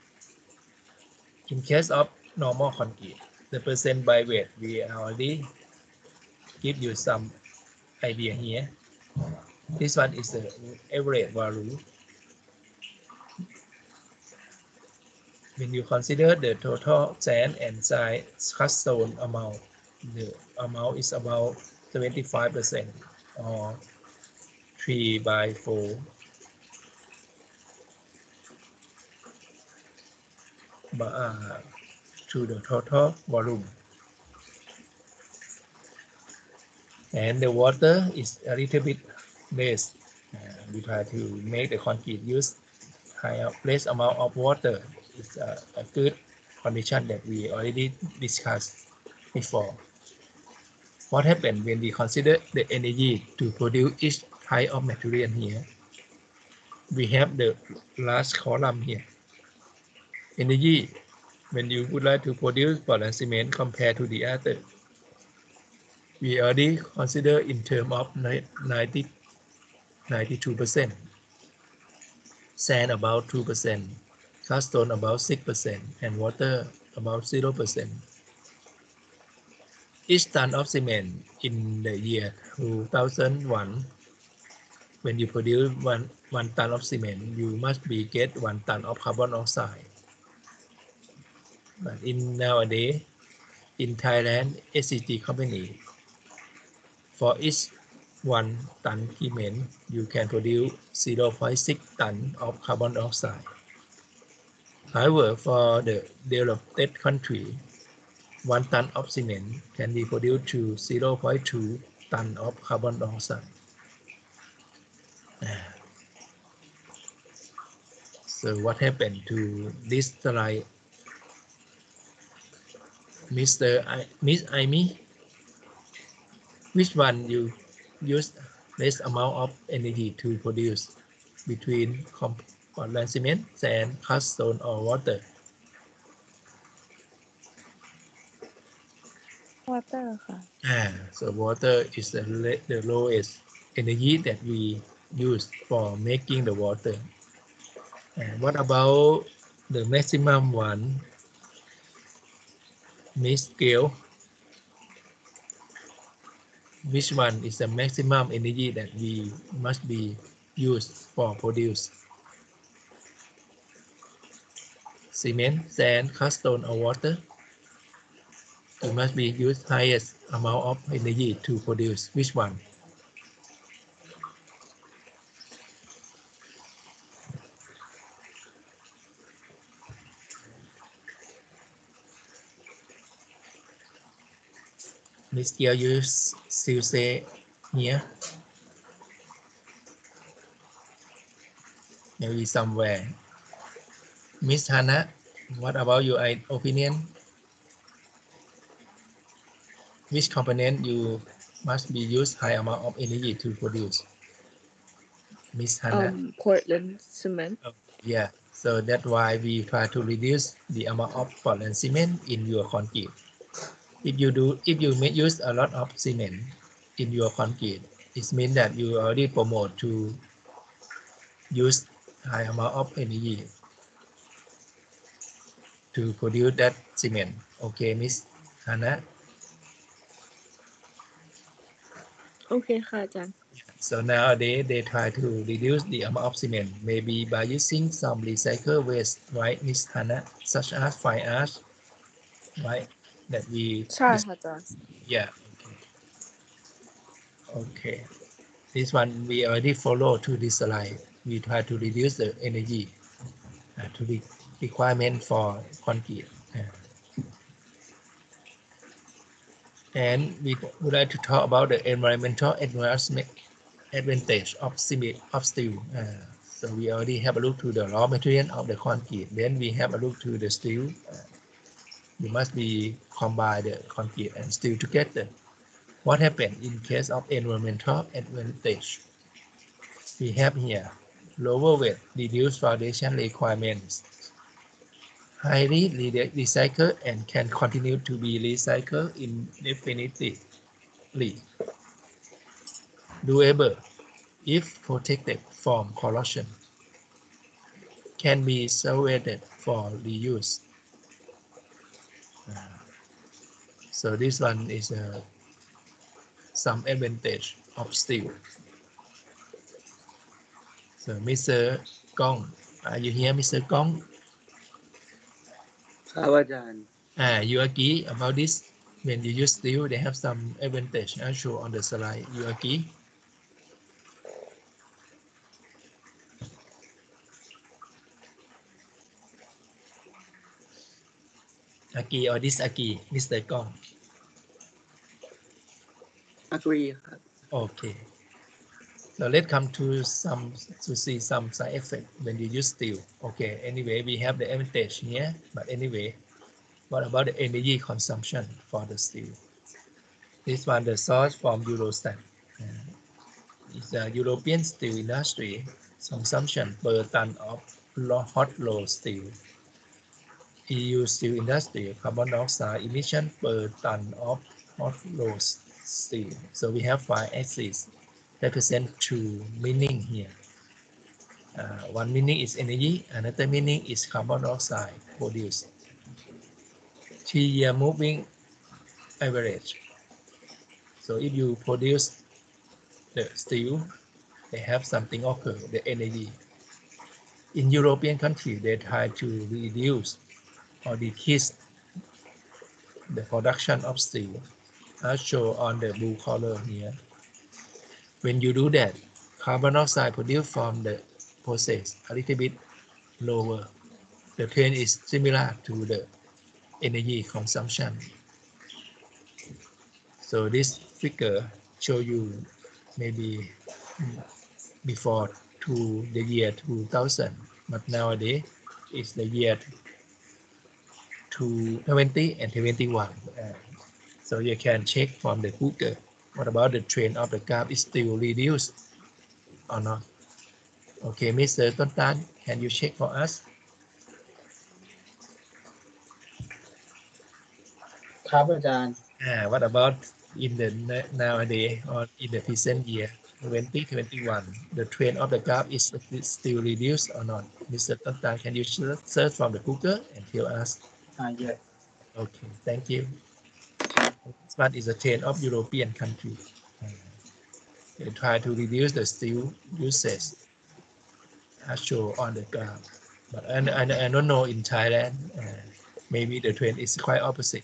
In case of normal concrete, the percent by weight, we already give you some idea here. This one is the average value. When you consider the total sand and side cast stone amount, the amount is about seventy-five percent or three by four. But, uh, to the total volume. And the water is a little bit less, Uh, we try to make the concrete use high less amount of water. It's a, a good condition that we already discussed before. What happens when we consider the energy to produce each type of material here? We have the last column here. Energy when you would like to produce Portland cement compared to the other. We already consider in terms of ninety, ninety-two percent, sand about two percent, sandstone about six percent, and water about zero percent. Each ton of cement in the year two thousand one, when you produce one, one ton of cement, you must be get one ton of carbon dioxide. But in nowadays, in Thailand, S C G company, for each one ton cement, you can produce zero point six ton of carbon dioxide. However, for the developed country, one ton of cement can be produced to zero point two ton of carbon dioxide. So what happened to this slide? Mister I, Miss Amy, which one you use less amount of energy to produce between Portland cement, sand, cut stone, or water? water ค่ะ Ah, so water is the, the lowest energy that we use for making the water. And what about the maximum one, Miss Gail? Which one is the maximum energy that we must be used for produce? Cement, sand, cut stone, or water? You must be used highest amount of energy to produce. Which one? Miss Gail, you still say here? Maybe somewhere. Miss Hannah, what about your opinion? Which component you must be used high amount of energy to produce? Miss Hannah? um Portland cement. Oh, yeah, so that's why we try to reduce the amount of Portland cement in your concrete. If you do, if you make use a lot of cement in your concrete, it means that you already promote to use high amount of energy to produce that cement. Okay, Miss Hannah. โอเคค่ะอาจารย์ So nowadays they try to reduce the amount of cement, maybe by using some recycled waste, right, Miss Hannah, such as fine ash, right? That we ใช่ค่ะอาจารย์ yeah. Okay. Okay. This one we already follow to this slide. We try to reduce the energy uh, to the requirement for concrete. Uh, and we would like to talk about the environmental advantage of cement of steel. Uh, so we already have a look to the raw material of the concrete. Then we have a look to the steel. Uh, you must be combine the concrete and steel together. What happened in case of environmental advantage? We have here lower weight, reduced foundation requirements, highly recycled and can continue to be recycled indefinitely. Doable if protected from corrosion. Can be salvaged for reuse. Uh, so this one is uh, some advantage of steel. So Mister Kong, are you here, Mister Kong? ครับอาจารย์ Ah, you agree about this? When you use steel, they have some advantage. I show on the slide. You agree? Agree or disagree, Mister Kong? agree ครับ Okay. So let's come to some to see some side effect when you use steel. Okay, anyway, we have the advantage here, but anyway, what about the energy consumption for the steel? This one, the source from Eurostat. Uh, it's the European steel industry consumption per ton of hot rolled steel. E U steel industry carbon dioxide emission per ton of hot rolled steel. So we have five axes represent two meaning here. Uh, one meaning is energy, another meaning is carbon dioxide produced. Three-year moving average. So if you produce the steel, they have something occur, the energy. In European countries, they try to reduce or decrease the production of steel, as shown on the blue color here. When you do that, carbon dioxide produced from the process a little bit lower. The trend is similar to the energy consumption. So this figure show you maybe before to the year two thousand, but nowadays it's the year two twenty and twenty-one. Uh, so you can check from the Google. What about the trend of the graph is still reduced or not? Okay, Mister Tontan, can you check for us? ครับอาจารย์ Uh, what about in the nowadays or in the present year twenty twenty-one? The trend of the graph is still reduced or not? Mister Tontan, can you search from the Google and tell us? อ่า yes Okay, thank you. This one is a trend of European countries. They try to reduce the steel usage as shown on the graph. But I, I, I don't know in Thailand, uh, maybe the trend is quite opposite.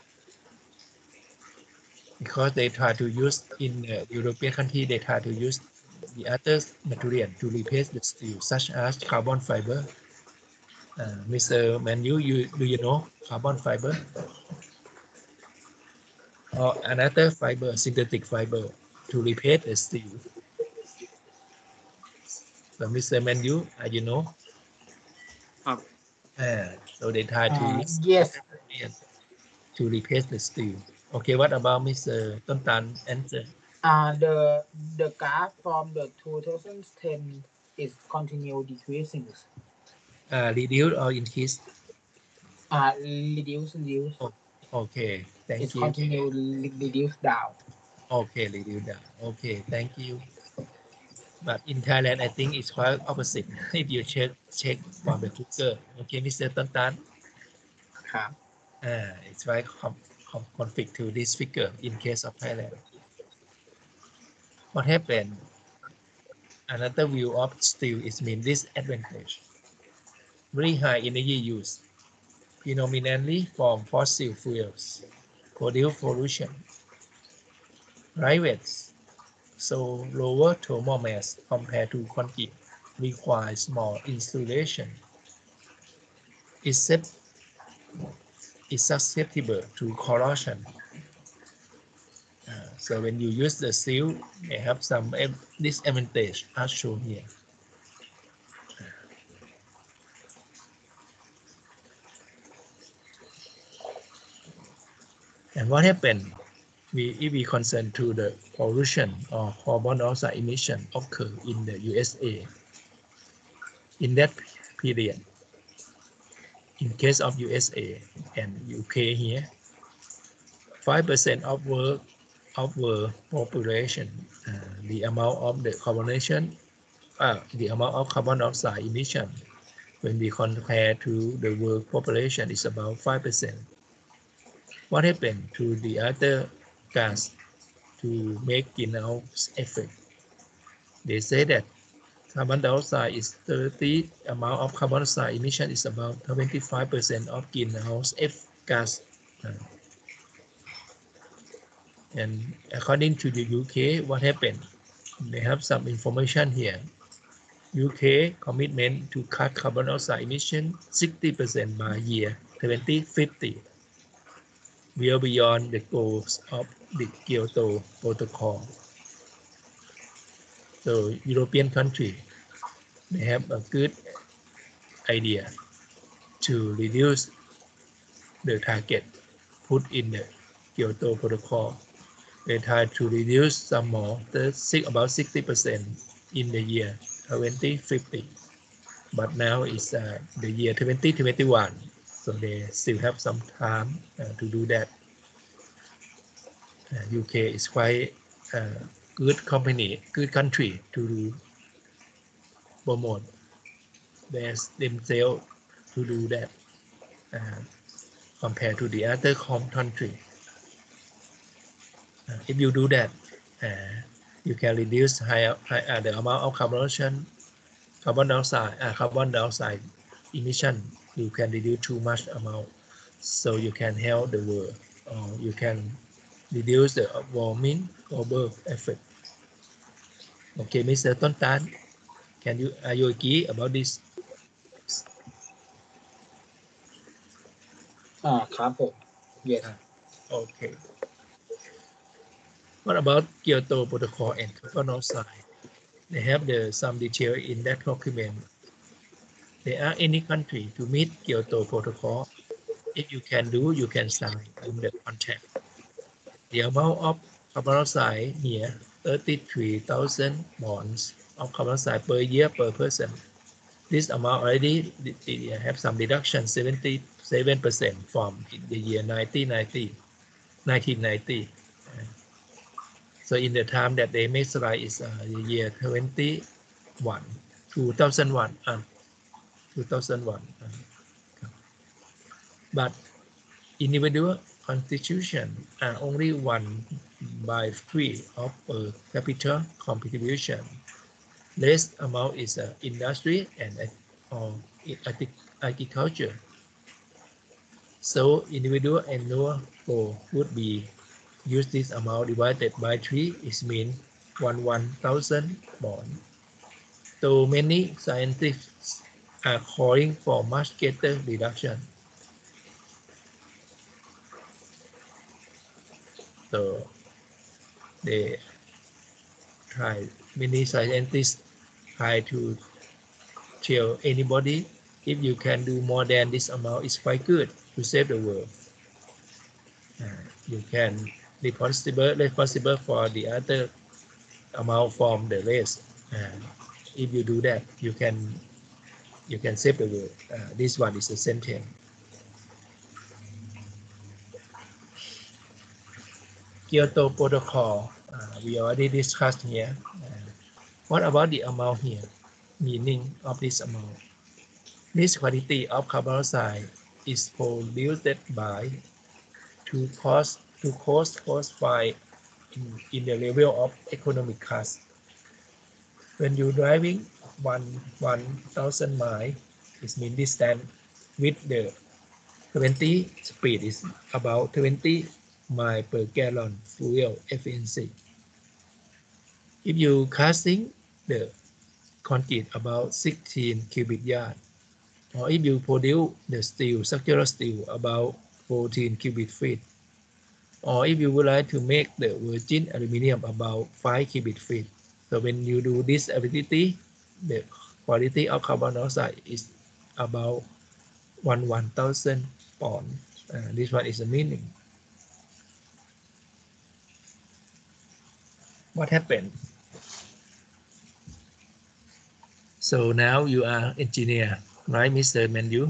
Because they try to use in the European country, they try to use the other material to replace the steel, such as carbon fiber. Uh, Mister Manu, you do you know carbon fiber? Or another fiber, synthetic fiber, to replace the steel. So Mister Manu, uh, you know? ครับ Uh, so they try to uh, use yes to replace the steel. Okay, what about Mister Tontan answer? uh, the the graph from the twenty ten is continue decreasing Uh, reduce or increase? uh, reduce reduce Oh, okay, thank it's you. continue reduce down Okay, reduce down. Okay, thank you. But in Thailand, I think it's quite opposite. If you check check from the Google, okay, Mister Tantan, ครับ uh, it's very com com conflict to this figure in case of Thailand. What happened? Another view of steel is mean disadvantage. Very high energy use, predominantly from fossil fuels, produce pollution. Private, so lower thermal mass compared to concrete, requires more insulation. Except is susceptible to corrosion. Uh, so when you use the steel, they have some disadvantage as shown here. And what happened? We, if we concern to the pollution or carbon dioxide emission occur in the U S A. In that period, in case of U S A and U K here, five percent of world of world population, uh, the amount of the carbonation, uh, the amount of carbon dioxide emission when we compare to the world population is about five percent. What happened to the other gas to make greenhouse effect? They say that carbon dioxide is thirty, amount of carbon dioxide emission is about twenty-five percent of greenhouse gas. Uh, and according to the U K, what happened? They have some information here. U K commitment to cut carbon dioxide emission sixty percent by year twenty fifty, well beyond the goals of the Kyoto Protocol. So European country, they have a good idea to reduce the target put in the Kyoto Protocol. They try to reduce some more, the six, about sixty percent in the year twenty fifty. But now it's uh, the year twenty twenty-one, so they still have some time uh, to do that. Uh, U K is quite a good company, good country to promote their themselves to do that uh, compared to the other country. Uh, if you do that, uh, you can reduce high, high, uh, the amount of carbon carbon dioxide, uh, carbon dioxide emission. You can reduce too much amount, so you can help the world, or you can reduce the warming global effect. Okay, Mister Ton Tan, can you are you agree about this? อ่าครับผม yes Okay. What about Kyoto Protocol and carbon dioxide? They have the some detail in that document. There are any country to meet Kyoto Protocol. If you can do, you can sign in the contract. The amount of carbon dioxide here, thirty-three thousand bonds of carbon dioxide per year per person. This amount already have some deduction, seventy-seven percent from the year nineteen ninety. So in the time that they make slide is uh, the year twenty-one, two thousand one, uh, two thousand one. Uh, but individual constitution are only one by three of per capita contribution. Less amount is uh, industry and uh, or agriculture. So individual annual goal would be use this amount divided by three is mean one one thousand bond. So many scientists are calling for much greater reduction. So they try, many scientists try to tell anybody, if you can do more than this amount, it's quite good to save the world. Uh, you can responsible responsible for the other amount from the rest. Uh, if you do that, you can you can save the world. Uh, this one is a sentence. Kyoto Protocol, uh, we already discussed here. Uh, what about the amount here? Meaning of this amount. This quantity of carbon dioxide is produced by two cost two cost cost by in, in the level of economic class. When you're driving one one thousand miles, it means distance with the twenty speed is about twenty miles per gallon fuel efficiency. If you casting the concrete about sixteen cubic yard, or if you produce the steel, structural steel about fourteen cubic feet, or if you would like to make the virgin aluminum about five cubic feet. So when you do this activity, the quality of carbon dioxide is about one one thousand pound. Uh, this one is the meaning. What happened? So now you are engineer, right, Mister Menu?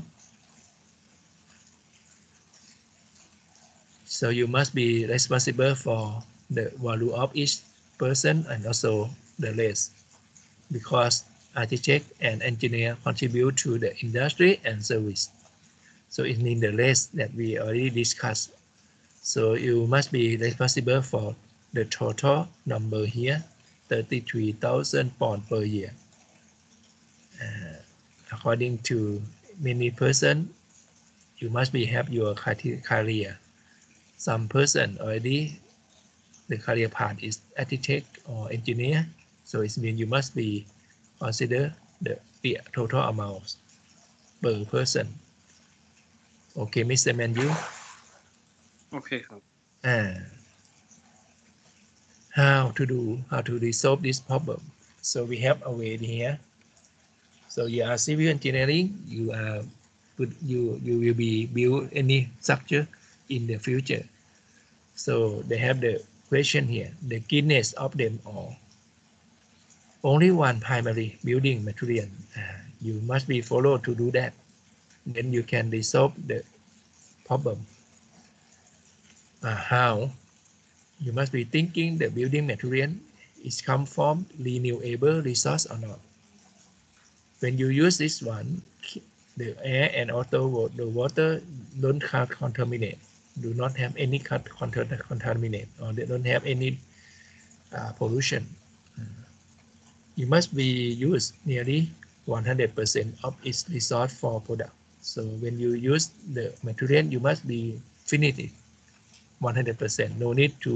So you must be responsible for the value of each person and also the rest, because architect and engineer contribute to the industry and service. So it means the rest that we already discussed. So you must be responsible for the total number here, thirty-three thousand pounds per year. Uh, according to many person, you must be have your career. Some person already, the career path is architect or engineer. So it means you must be consider the, the total amount per person. Okay, Mister Manu. โอเคครับ Uh, how to do, how to resolve this problem? So we have a way here. So you are civil engineering, you are you you will be build any structure in the future. So they have the question here, the keenness of them all. Only one primary building material. Uh, you must be followed to do that. Then you can resolve the problem. Uh, how? You must be thinking the building material is come from renewable resource or not. When you use this one, the air and also the water don't contaminate, do not have any contaminate, or they don't have any uh, pollution. You must be used nearly one hundred percent of its resource for product. So when you use the material, you must be finish it one hundred percent. No need to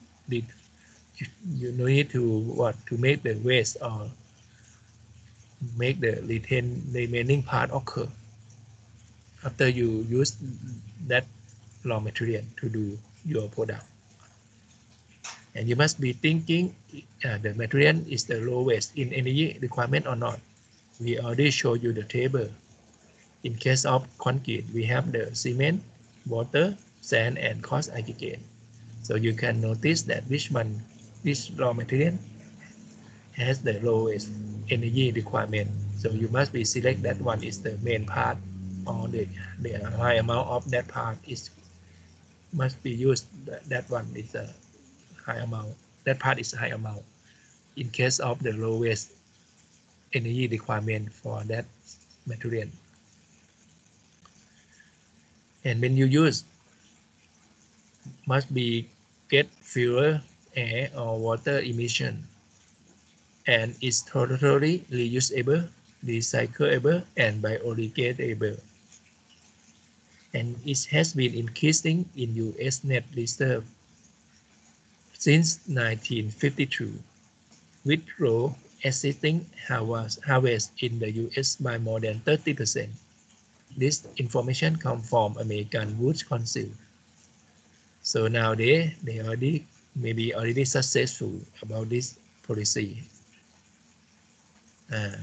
you no need to what to make the waste or make the retain remaining part occur after you use that raw material to do your product. And you must be thinking uh, the material is the lowest in energy requirement or not. We already showed you the table. In case of concrete, we have the cement, water, sand, and coarse aggregate. So you can notice that which one, which raw material has the lowest energy requirement. So you must be select that one is the main part, or the, the high amount of that part is must be used. That, that one is a high amount. That part is a high amount. In case of the lowest energy requirement for that material. And when you use, must be get fewer air or water emission, and is totally reusable, recyclable, and biodegradable. And it has been increasing in U S net reserve since nineteen fifty-two, with raw existing harvest in the U S by more than thirty percent. This information comes from American Woods Council. So now they they already maybe already successful about this policy. Uh,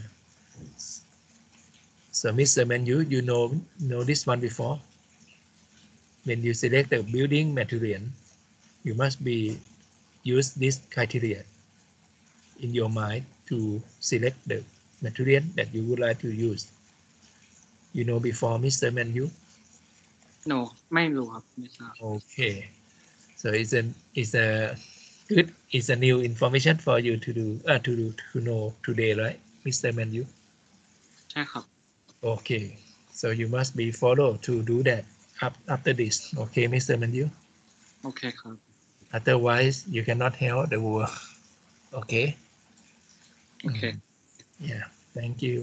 so Mister Manu, you know know this one before. When you select the building material, you must be use this criteria in your mind to select the material that you would like to use. You know before, Mister Manu? no ไม่รู้ครับไม่ทราบ Okay. So it's a it's a good it's a new information for you to do uh, to do to know today, right, Mister Manu? ใช่ครับ Okay. So you must be follow to do that up after this. Okay, Mister Manu? โอเคครับ Otherwise, you cannot help the world. Okay. โอเค Yeah. Thank you.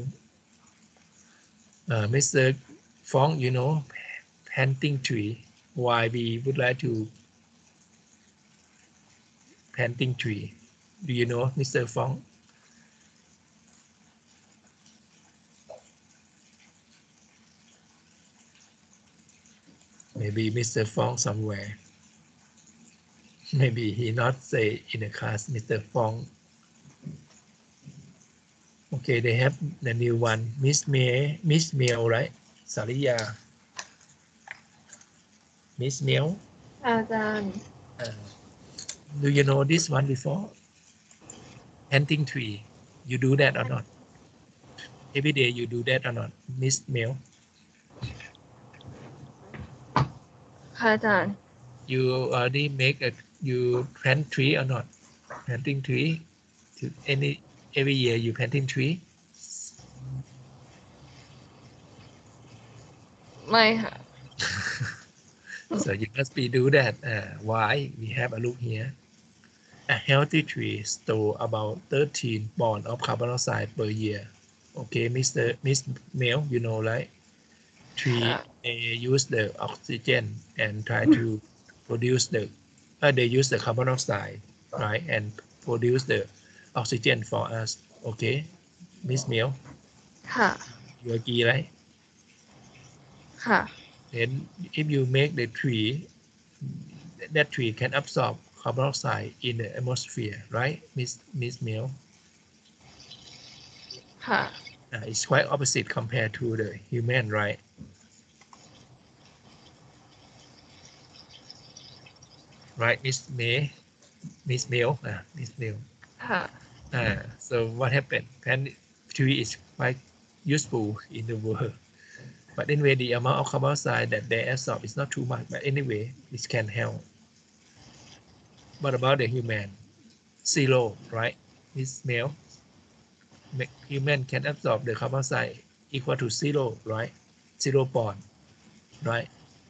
Uh, Mister Fong, you know, planting tree. Why we would like to planting tree? Do you know, Mister Fong? Maybe Mister Fong somewhere. Maybe he not say in the class, Mister Fong. Okay, they have the new one, Miss Mie, Miss Miel, right? Sariya. Miss Miel. อาจารย์ Uh, do you know this one before? Planting tree. You do that or not? Every day you do that or not, Miss Miel? ค่ะอาจารย์ You already make a you plant tree or not? Planting tree. To any every year you planting tree. ไม่ค่ะ So you must be do that. Uh, why? We have a look here. A healthy tree store about thirteen pounds of carbon dioxide per year. Okay, Mister Miss Mel, you know, right? Tree they use the oxygen and try to produce the. Uh, they use the carbon dioxide, right, and produce the oxygen for us. Okay, Miss Mel, ค่ะ you agree, right? ค่ะ Then if you make the tree, that tree can absorb carbon dioxide in the atmosphere, right, Miss Miss Miel? ค่ะ uh, it's quite opposite compared to the human, right? Right, Miss May, Miss Mail, uh, Miss Mail. ค่ะ Uh, so what happened? Pen tree is quite useful in the world, but anyway, the amount of carbon dioxide that they absorb is not too much. But anyway, it can help. What about the human? Zero, right? Miss Mail. Human can absorb the carbon dioxide equal to zero, right? Zero bond, right?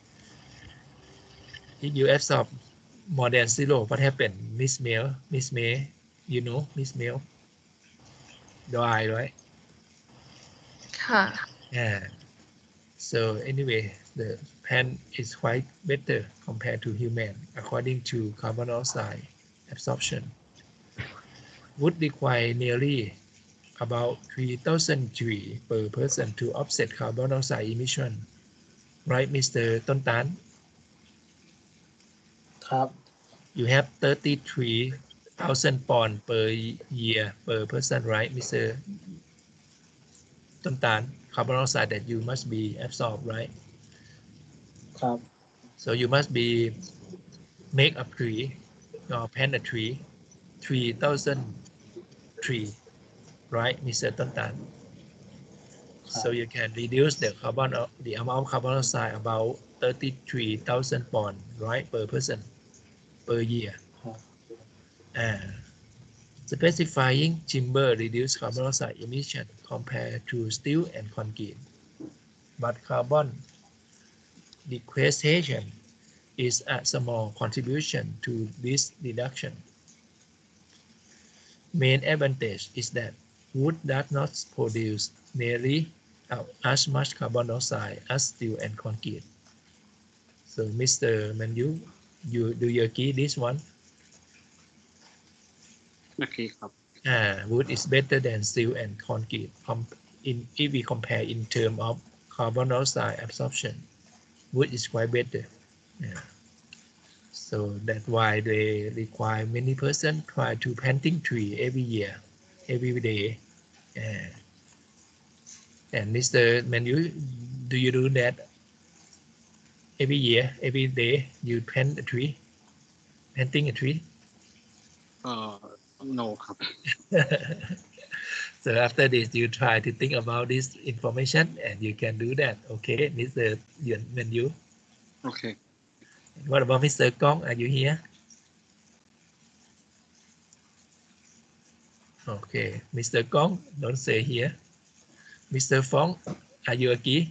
If you absorb more than zero, what happened? Miss Mail, Miss May, you know, Miss Mail, die, right? ค่ะ Yeah. So anyway, the pen is quite better compared to human according to carbon dioxide absorption. Would require nearly about three thousand trees per person to offset carbon dioxide emission, right, Mister Tontan? ครับ You have thirty-three thousand pounds per year per person, right, Mister Tontan? Carbon dioxide that you must be absorbed, right? ครับ So you must be make a tree or plant a tree, three thousand tree, right, Mister Tontan? So you can reduce the carbon, the amount of carbon dioxide about thirty-three thousand pounds, right, per person per year. ครับ Uh, specifying timber reduce carbon dioxide emission compared to steel and concrete, but carbon sequestration is a small contribution to this reduction. Main advantage is that wood does not produce nearly as much carbon dioxide as steel and concrete. So, Mister Manu, you do you agree this one? โอเคครับ Uh, wood is better than steel and concrete in, if we compare in terms of carbon dioxide absorption. Wood is quite better. Yeah. So that's why they require many person try to planting tree every year, every day. Uh, and Mister Manu, do you do that every year, every day? You plant a tree, planting a tree? เอ่อ no ครับ So after this, you try to think about this information and you can do that. Okay, Mister Yuan Menu. โอเค What about Mister Kong? Are you here? Okay, Mister Kong, don't say here. Mister Fong, are you agree?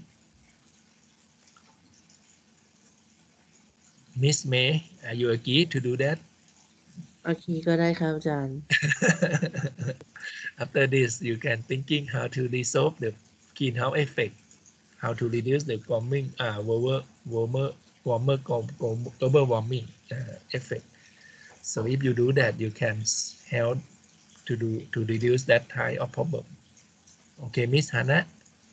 Miss May, are you agree to do that? โอเคก็ได้ครับอาจารย์ After this, you can thinking how to resolve the greenhouse effect, how to reduce the warming, uh, warmer, warmer, warmer, global warming uh, effect. So if you do that, you can help to do to reduce that type of problem. Okay, Miss Hannah.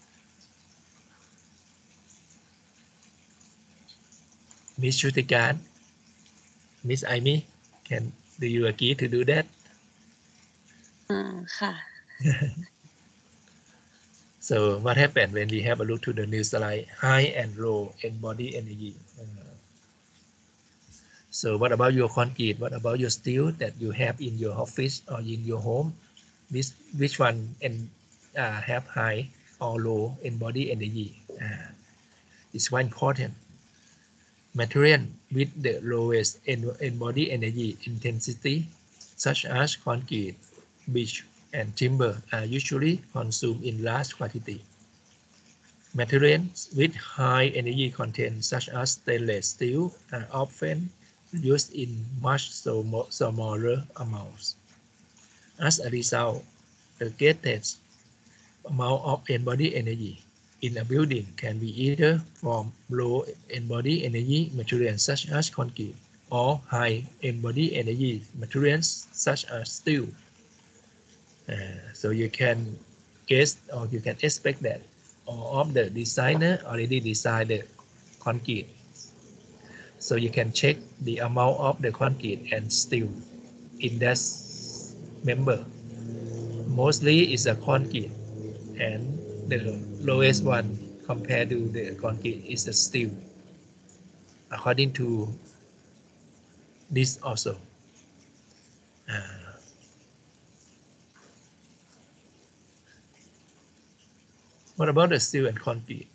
Miss Shutikan, Miss Amy, can do you agree to do that? อ่าค่ะ So what happened when we have a look to the new slide, high and low embodied energy? Uh, so what about your concrete? What about your steel that you have in your office or in your home? This, which one and uh, have high or low embodied energy? Uh, it's quite important. Material with the lowest embodied energy intensity, such as concrete, beech, and timber, are usually consumed in large quantity. Materials with high energy content, such as stainless steel, are often used in much smaller amounts. As a result, the greatest amount of embodied energy in a building can be either from low embodied energy materials such as concrete or high embodied energy materials such as steel. Uh, so you can guess or you can expect that all of the designer already designed the concrete. So you can check the amount of the concrete and steel in that member. Mostly is a concrete and the lowest one compared to the concrete is the steel, according to this also. Uh, what about the steel and concrete?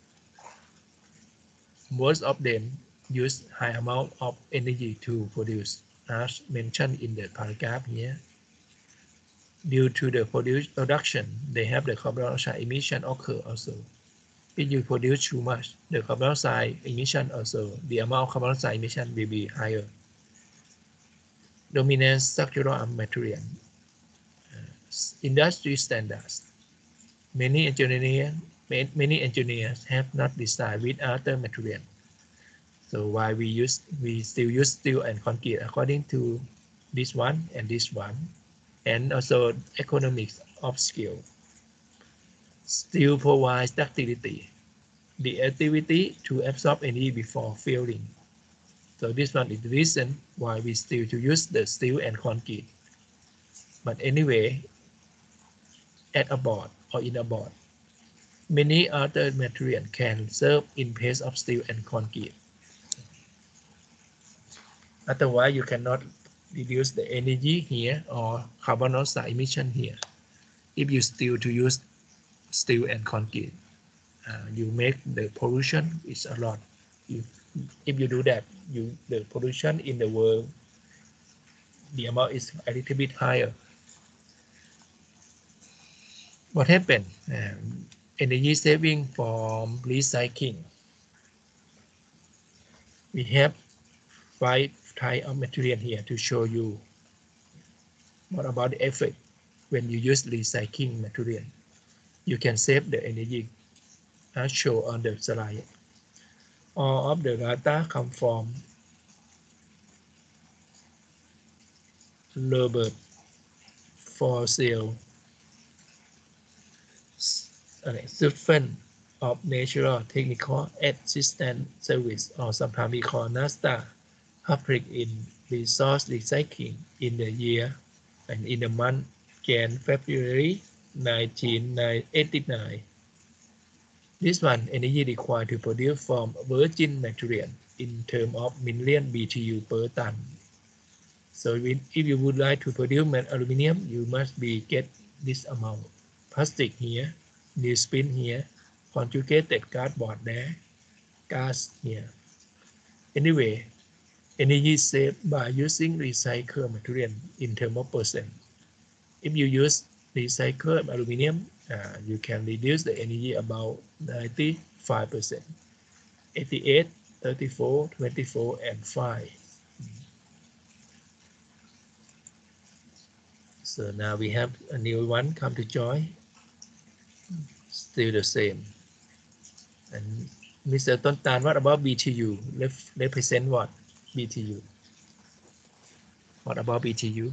Most of them use high amount of energy to produce, as mentioned in the paragraph here. Due to the produce, production, they have the carbon dioxide emission occur also. If you produce too much, the carbon dioxide emission also, the amount of carbon dioxide emission will be higher. Dominant structural material. Uh, industry standards. Many engineers, many engineers have not designed with other material. So why we use, we still use steel and concrete according to this one and this one, and also economics of scale. Steel provides ductility, the activity to absorb energy before failing. So this one is the reason why we still to use the steel and concrete. But anyway, at a board or in a board, many other materials can serve in place of steel and concrete. Otherwise, you cannot reduce the energy here or carbon dioxide emission here. If you still to use steel and concrete, uh, you make the pollution is a lot. You, if you do that, you the pollution in the world, the amount is a little bit higher. What happened? Um, energy saving from recycling. We have five types of material here to show you what about the effect when you use recycling material. You can save the energy as shown on the slide. All of the data come from Robert Fossil Stephen of Natural Technical Assistance Service, or sometimes we call NASTA, published in Resource Recycling in the year and in the month January February nineteen eighty-nine. This one, energy required to produce from virgin material in terms of million B T U per ton. So if you would like to produce aluminum, you must be get this amount. Plastic here, newsprint here, conjugated cardboard there, gas here. Anyway, energy saved by using recycled material in terms of percent. If you use recycled aluminum, uh, you can reduce the energy about ninety-five percent, eighty-eight, thirty-four, twenty-four, and five. So now we have a new one come to join. Still the same. And Mister Tontan, what about B T U? Rep represent what? B T U. What about B T U?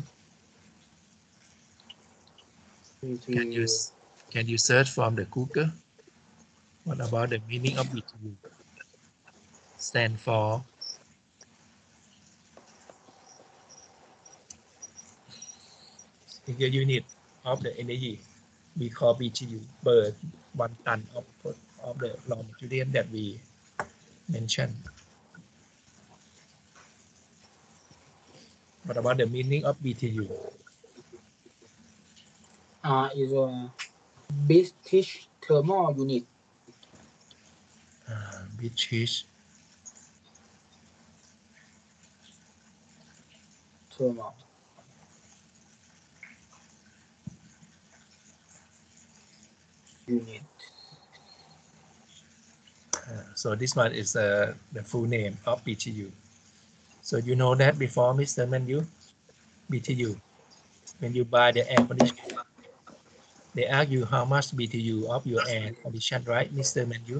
Can you can you search from the Google? What about the meaning of B T U? Stand for single unit of the energy. We call B T U per one ton of, of the raw material that we mentioned. What about the meaning of B T U? Uh, is a British thermal unit. Uh, British thermal unit. Uh, so this one is uh, the full name of B T U. So you know that before, Mister Manu? B T U. When you buy the air conditioner, they ask you how much B T U of your air condition, right, Mister Manu?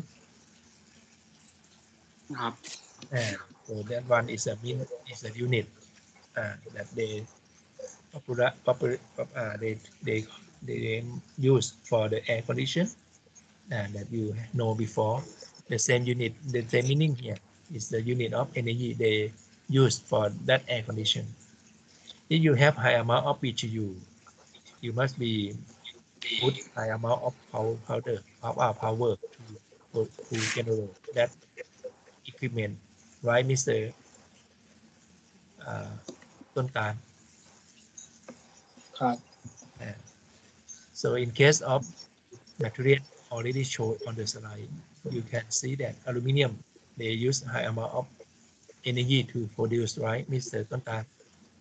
ครับ Uh, so that one is a min is a unit uh, that they popular, popular uh, they they they use for the air condition uh, that you know before. The same unit, the same meaning here is the unit of energy they use for that air condition. If you have high amount of B T U, you must be put high amount of power powder power power to to generate that equipment, right, Mister uh, ต้นตาลครับ Uh, so in case of material already shown on the slide, you can see that aluminum they use high amount of energy to produce, right, Mister ต้นตาล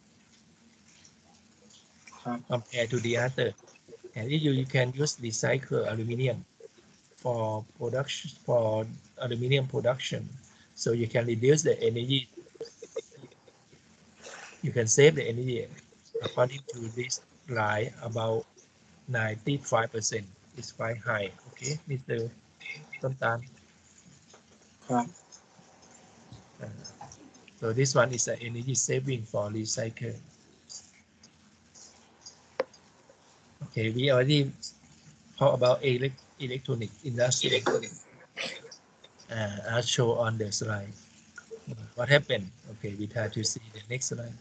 ครับ compared to the other. And if you, you can use recycled aluminum for production for aluminum production, so you can reduce the energy. You can save the energy according to this line about ninety-five percent. It's quite high. Okay, Mister ต้นตาลครับ Uh, so this one is an energy saving for recycle. Okay, we already talk about elect electronic industry. Uh, I'll show on the slide. What happened? Okay, we try to see the next slide.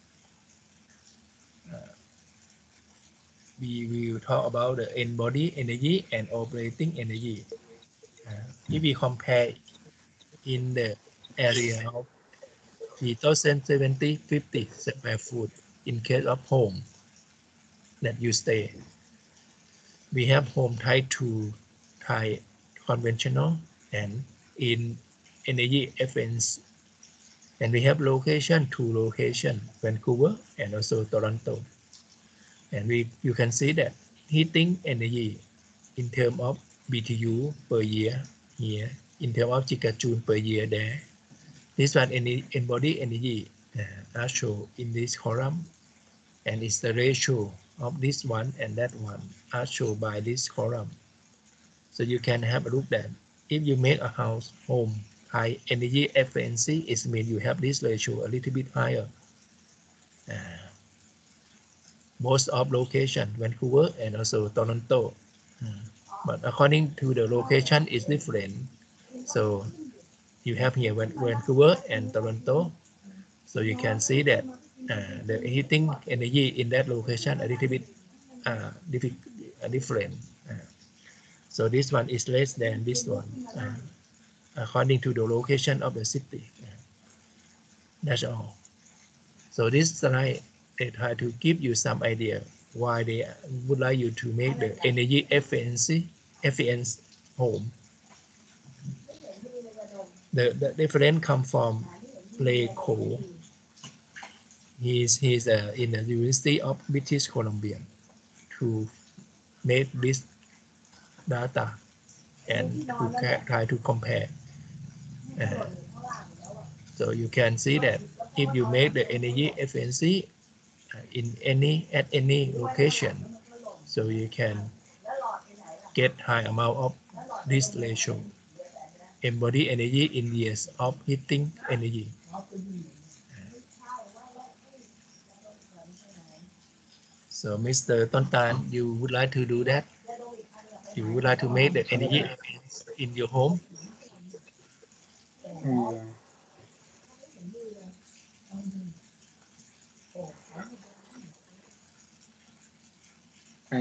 Uh, we will talk about the embodied energy and operating energy. Uh, if we compare in the area of three thousand seventy fifty square foot in case of home that you stay, we have home type two, type conventional, and in energy efficiency. And we have location, two location, Vancouver and also Toronto. And we you can see that heating energy in terms of B T U per year here, in terms of gigajoule per year there. This one any embodied energy uh, are shown in this column, and it's the ratio of this one and that one are shown by this column. So you can have a look that if you make a house home high energy efficiency, it means you have this ratio a little bit higher. Uh, most of location Vancouver and also Toronto, uh, but according to the location is different. So you have here Vancouver and Toronto, so you can see that uh, the heating energy in that location a little bit uh, different. Uh, so this one is less than this one. Uh, according to the location of the city. That's all. So this slide, they try to give you some idea why they would like you to make the energy efficiency, efficient home. The, the difference come from Ray Cole. He's, he's uh, in the University of British Columbia to make this data and to try to compare. Uh, so you can see that if you make the energy efficiency in any at any location, so you can get high amount of this ratio, embodied energy in years of heating energy. So Mister ต้นตาล you would like to do that? You would like to make the energy in your home? Mm. I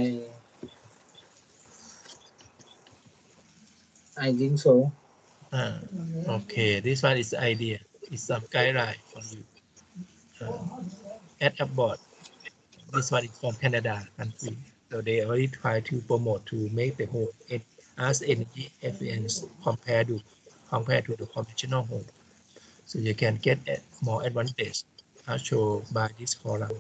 I think so. Uh, okay, this one is the idea. It's some guideline for you. Uh, at Abbott, this one is from Canada country. So they already try to promote to make the home as energy efficient compared to compared to the conventional home. So you can get a more advantage as shown by this column.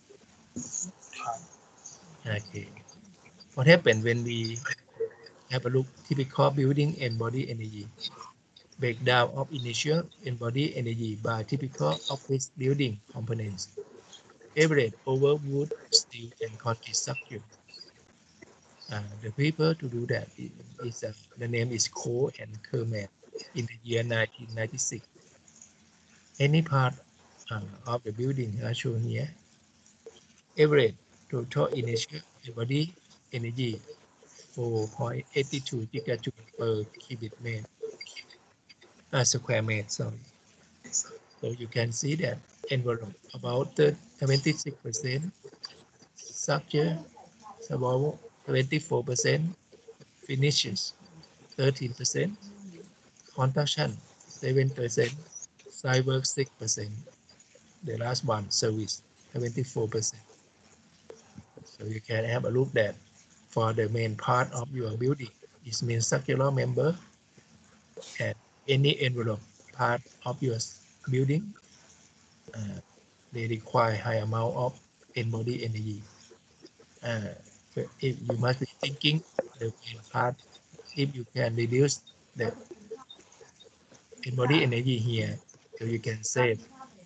Okay. What happened when we have a look typical building embodied energy? Breakdown of initial embodied energy by typical office building components. Average over wood, steel, and concrete structure. Uh, the paper to do that is, is uh, the name is Cole and Kerman in the year nineteen ninety-six. Any part uh, of the building are shown here. Average total initial embodied energy four point eight two gigajoule per cubic meter, uh, square meter. Sorry. So you can see that envelope about seventy-six percent structure, about twenty-four percent, finishes thirteen percent, construction seven percent, site work six percent. The last one, service twenty-four percent. So you can have a look that for the main part of your building, it means circular member and any envelope part of your building, uh, they require high amount of embodied energy. Uh, but if you must be thinking the main part, if you can reduce the embodied energy here, so you can save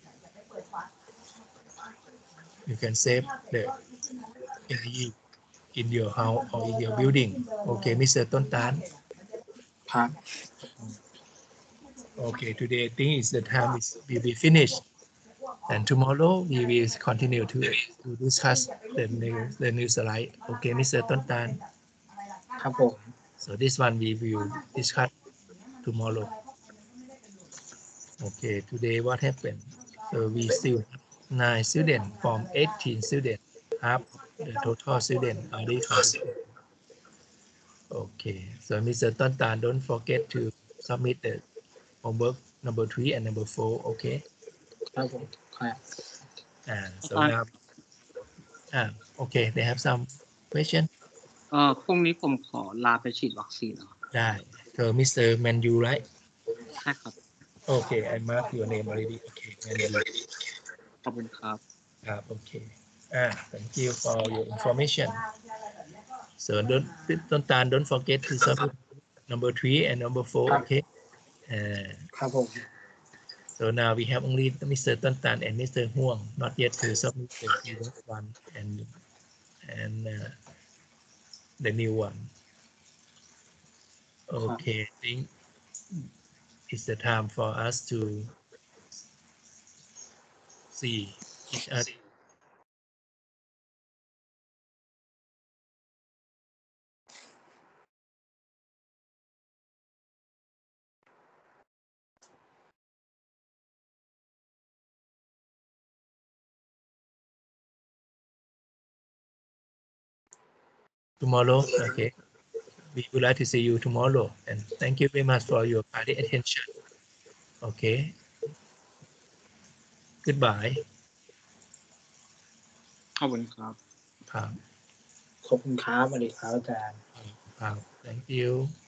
you can save the energy in your house or in your building. Okay, Mister Tontan. ครับ Okay, today I think is the time is will be finished, and tomorrow we will continue to to discuss the new the new slide. Okay, Mister Tontan. ครับผม So this one we will discuss tomorrow. Okay, today what happened? So we still have nine students from eighteen students. Half the total student already completed. Okay, so Mister Tontan, don't forget to submit the homework number three and number four. Okay. ครับผมครับ Uh, so now, uh, okay, they have some question. เอ่อพรุ่งนี้ผมขอลาไปฉีดวัคซีนเหรอได้ so Mister Manu, right? ใช่ครับ Okay, I mark your name already. Okay, Manu. ขอบคุณครับ Uh, okay. Ah, thank you for your information. So don't don't don't, don't forget to submit number three and number four. Okay. Uh, ครับผม so now we have only Mister Tontan and Mister Huang, not yet to submit the previous one and and uh, the new one. Okay, I think it's the time for us to see each other. Tomorrow, okay. We would like to see you tomorrow, and thank you very much for your kind attention. Okay. Goodbye. ขอบคุณครับครับขอบคุณครับสวัสดีครับอาจารย์ครับ Thank you.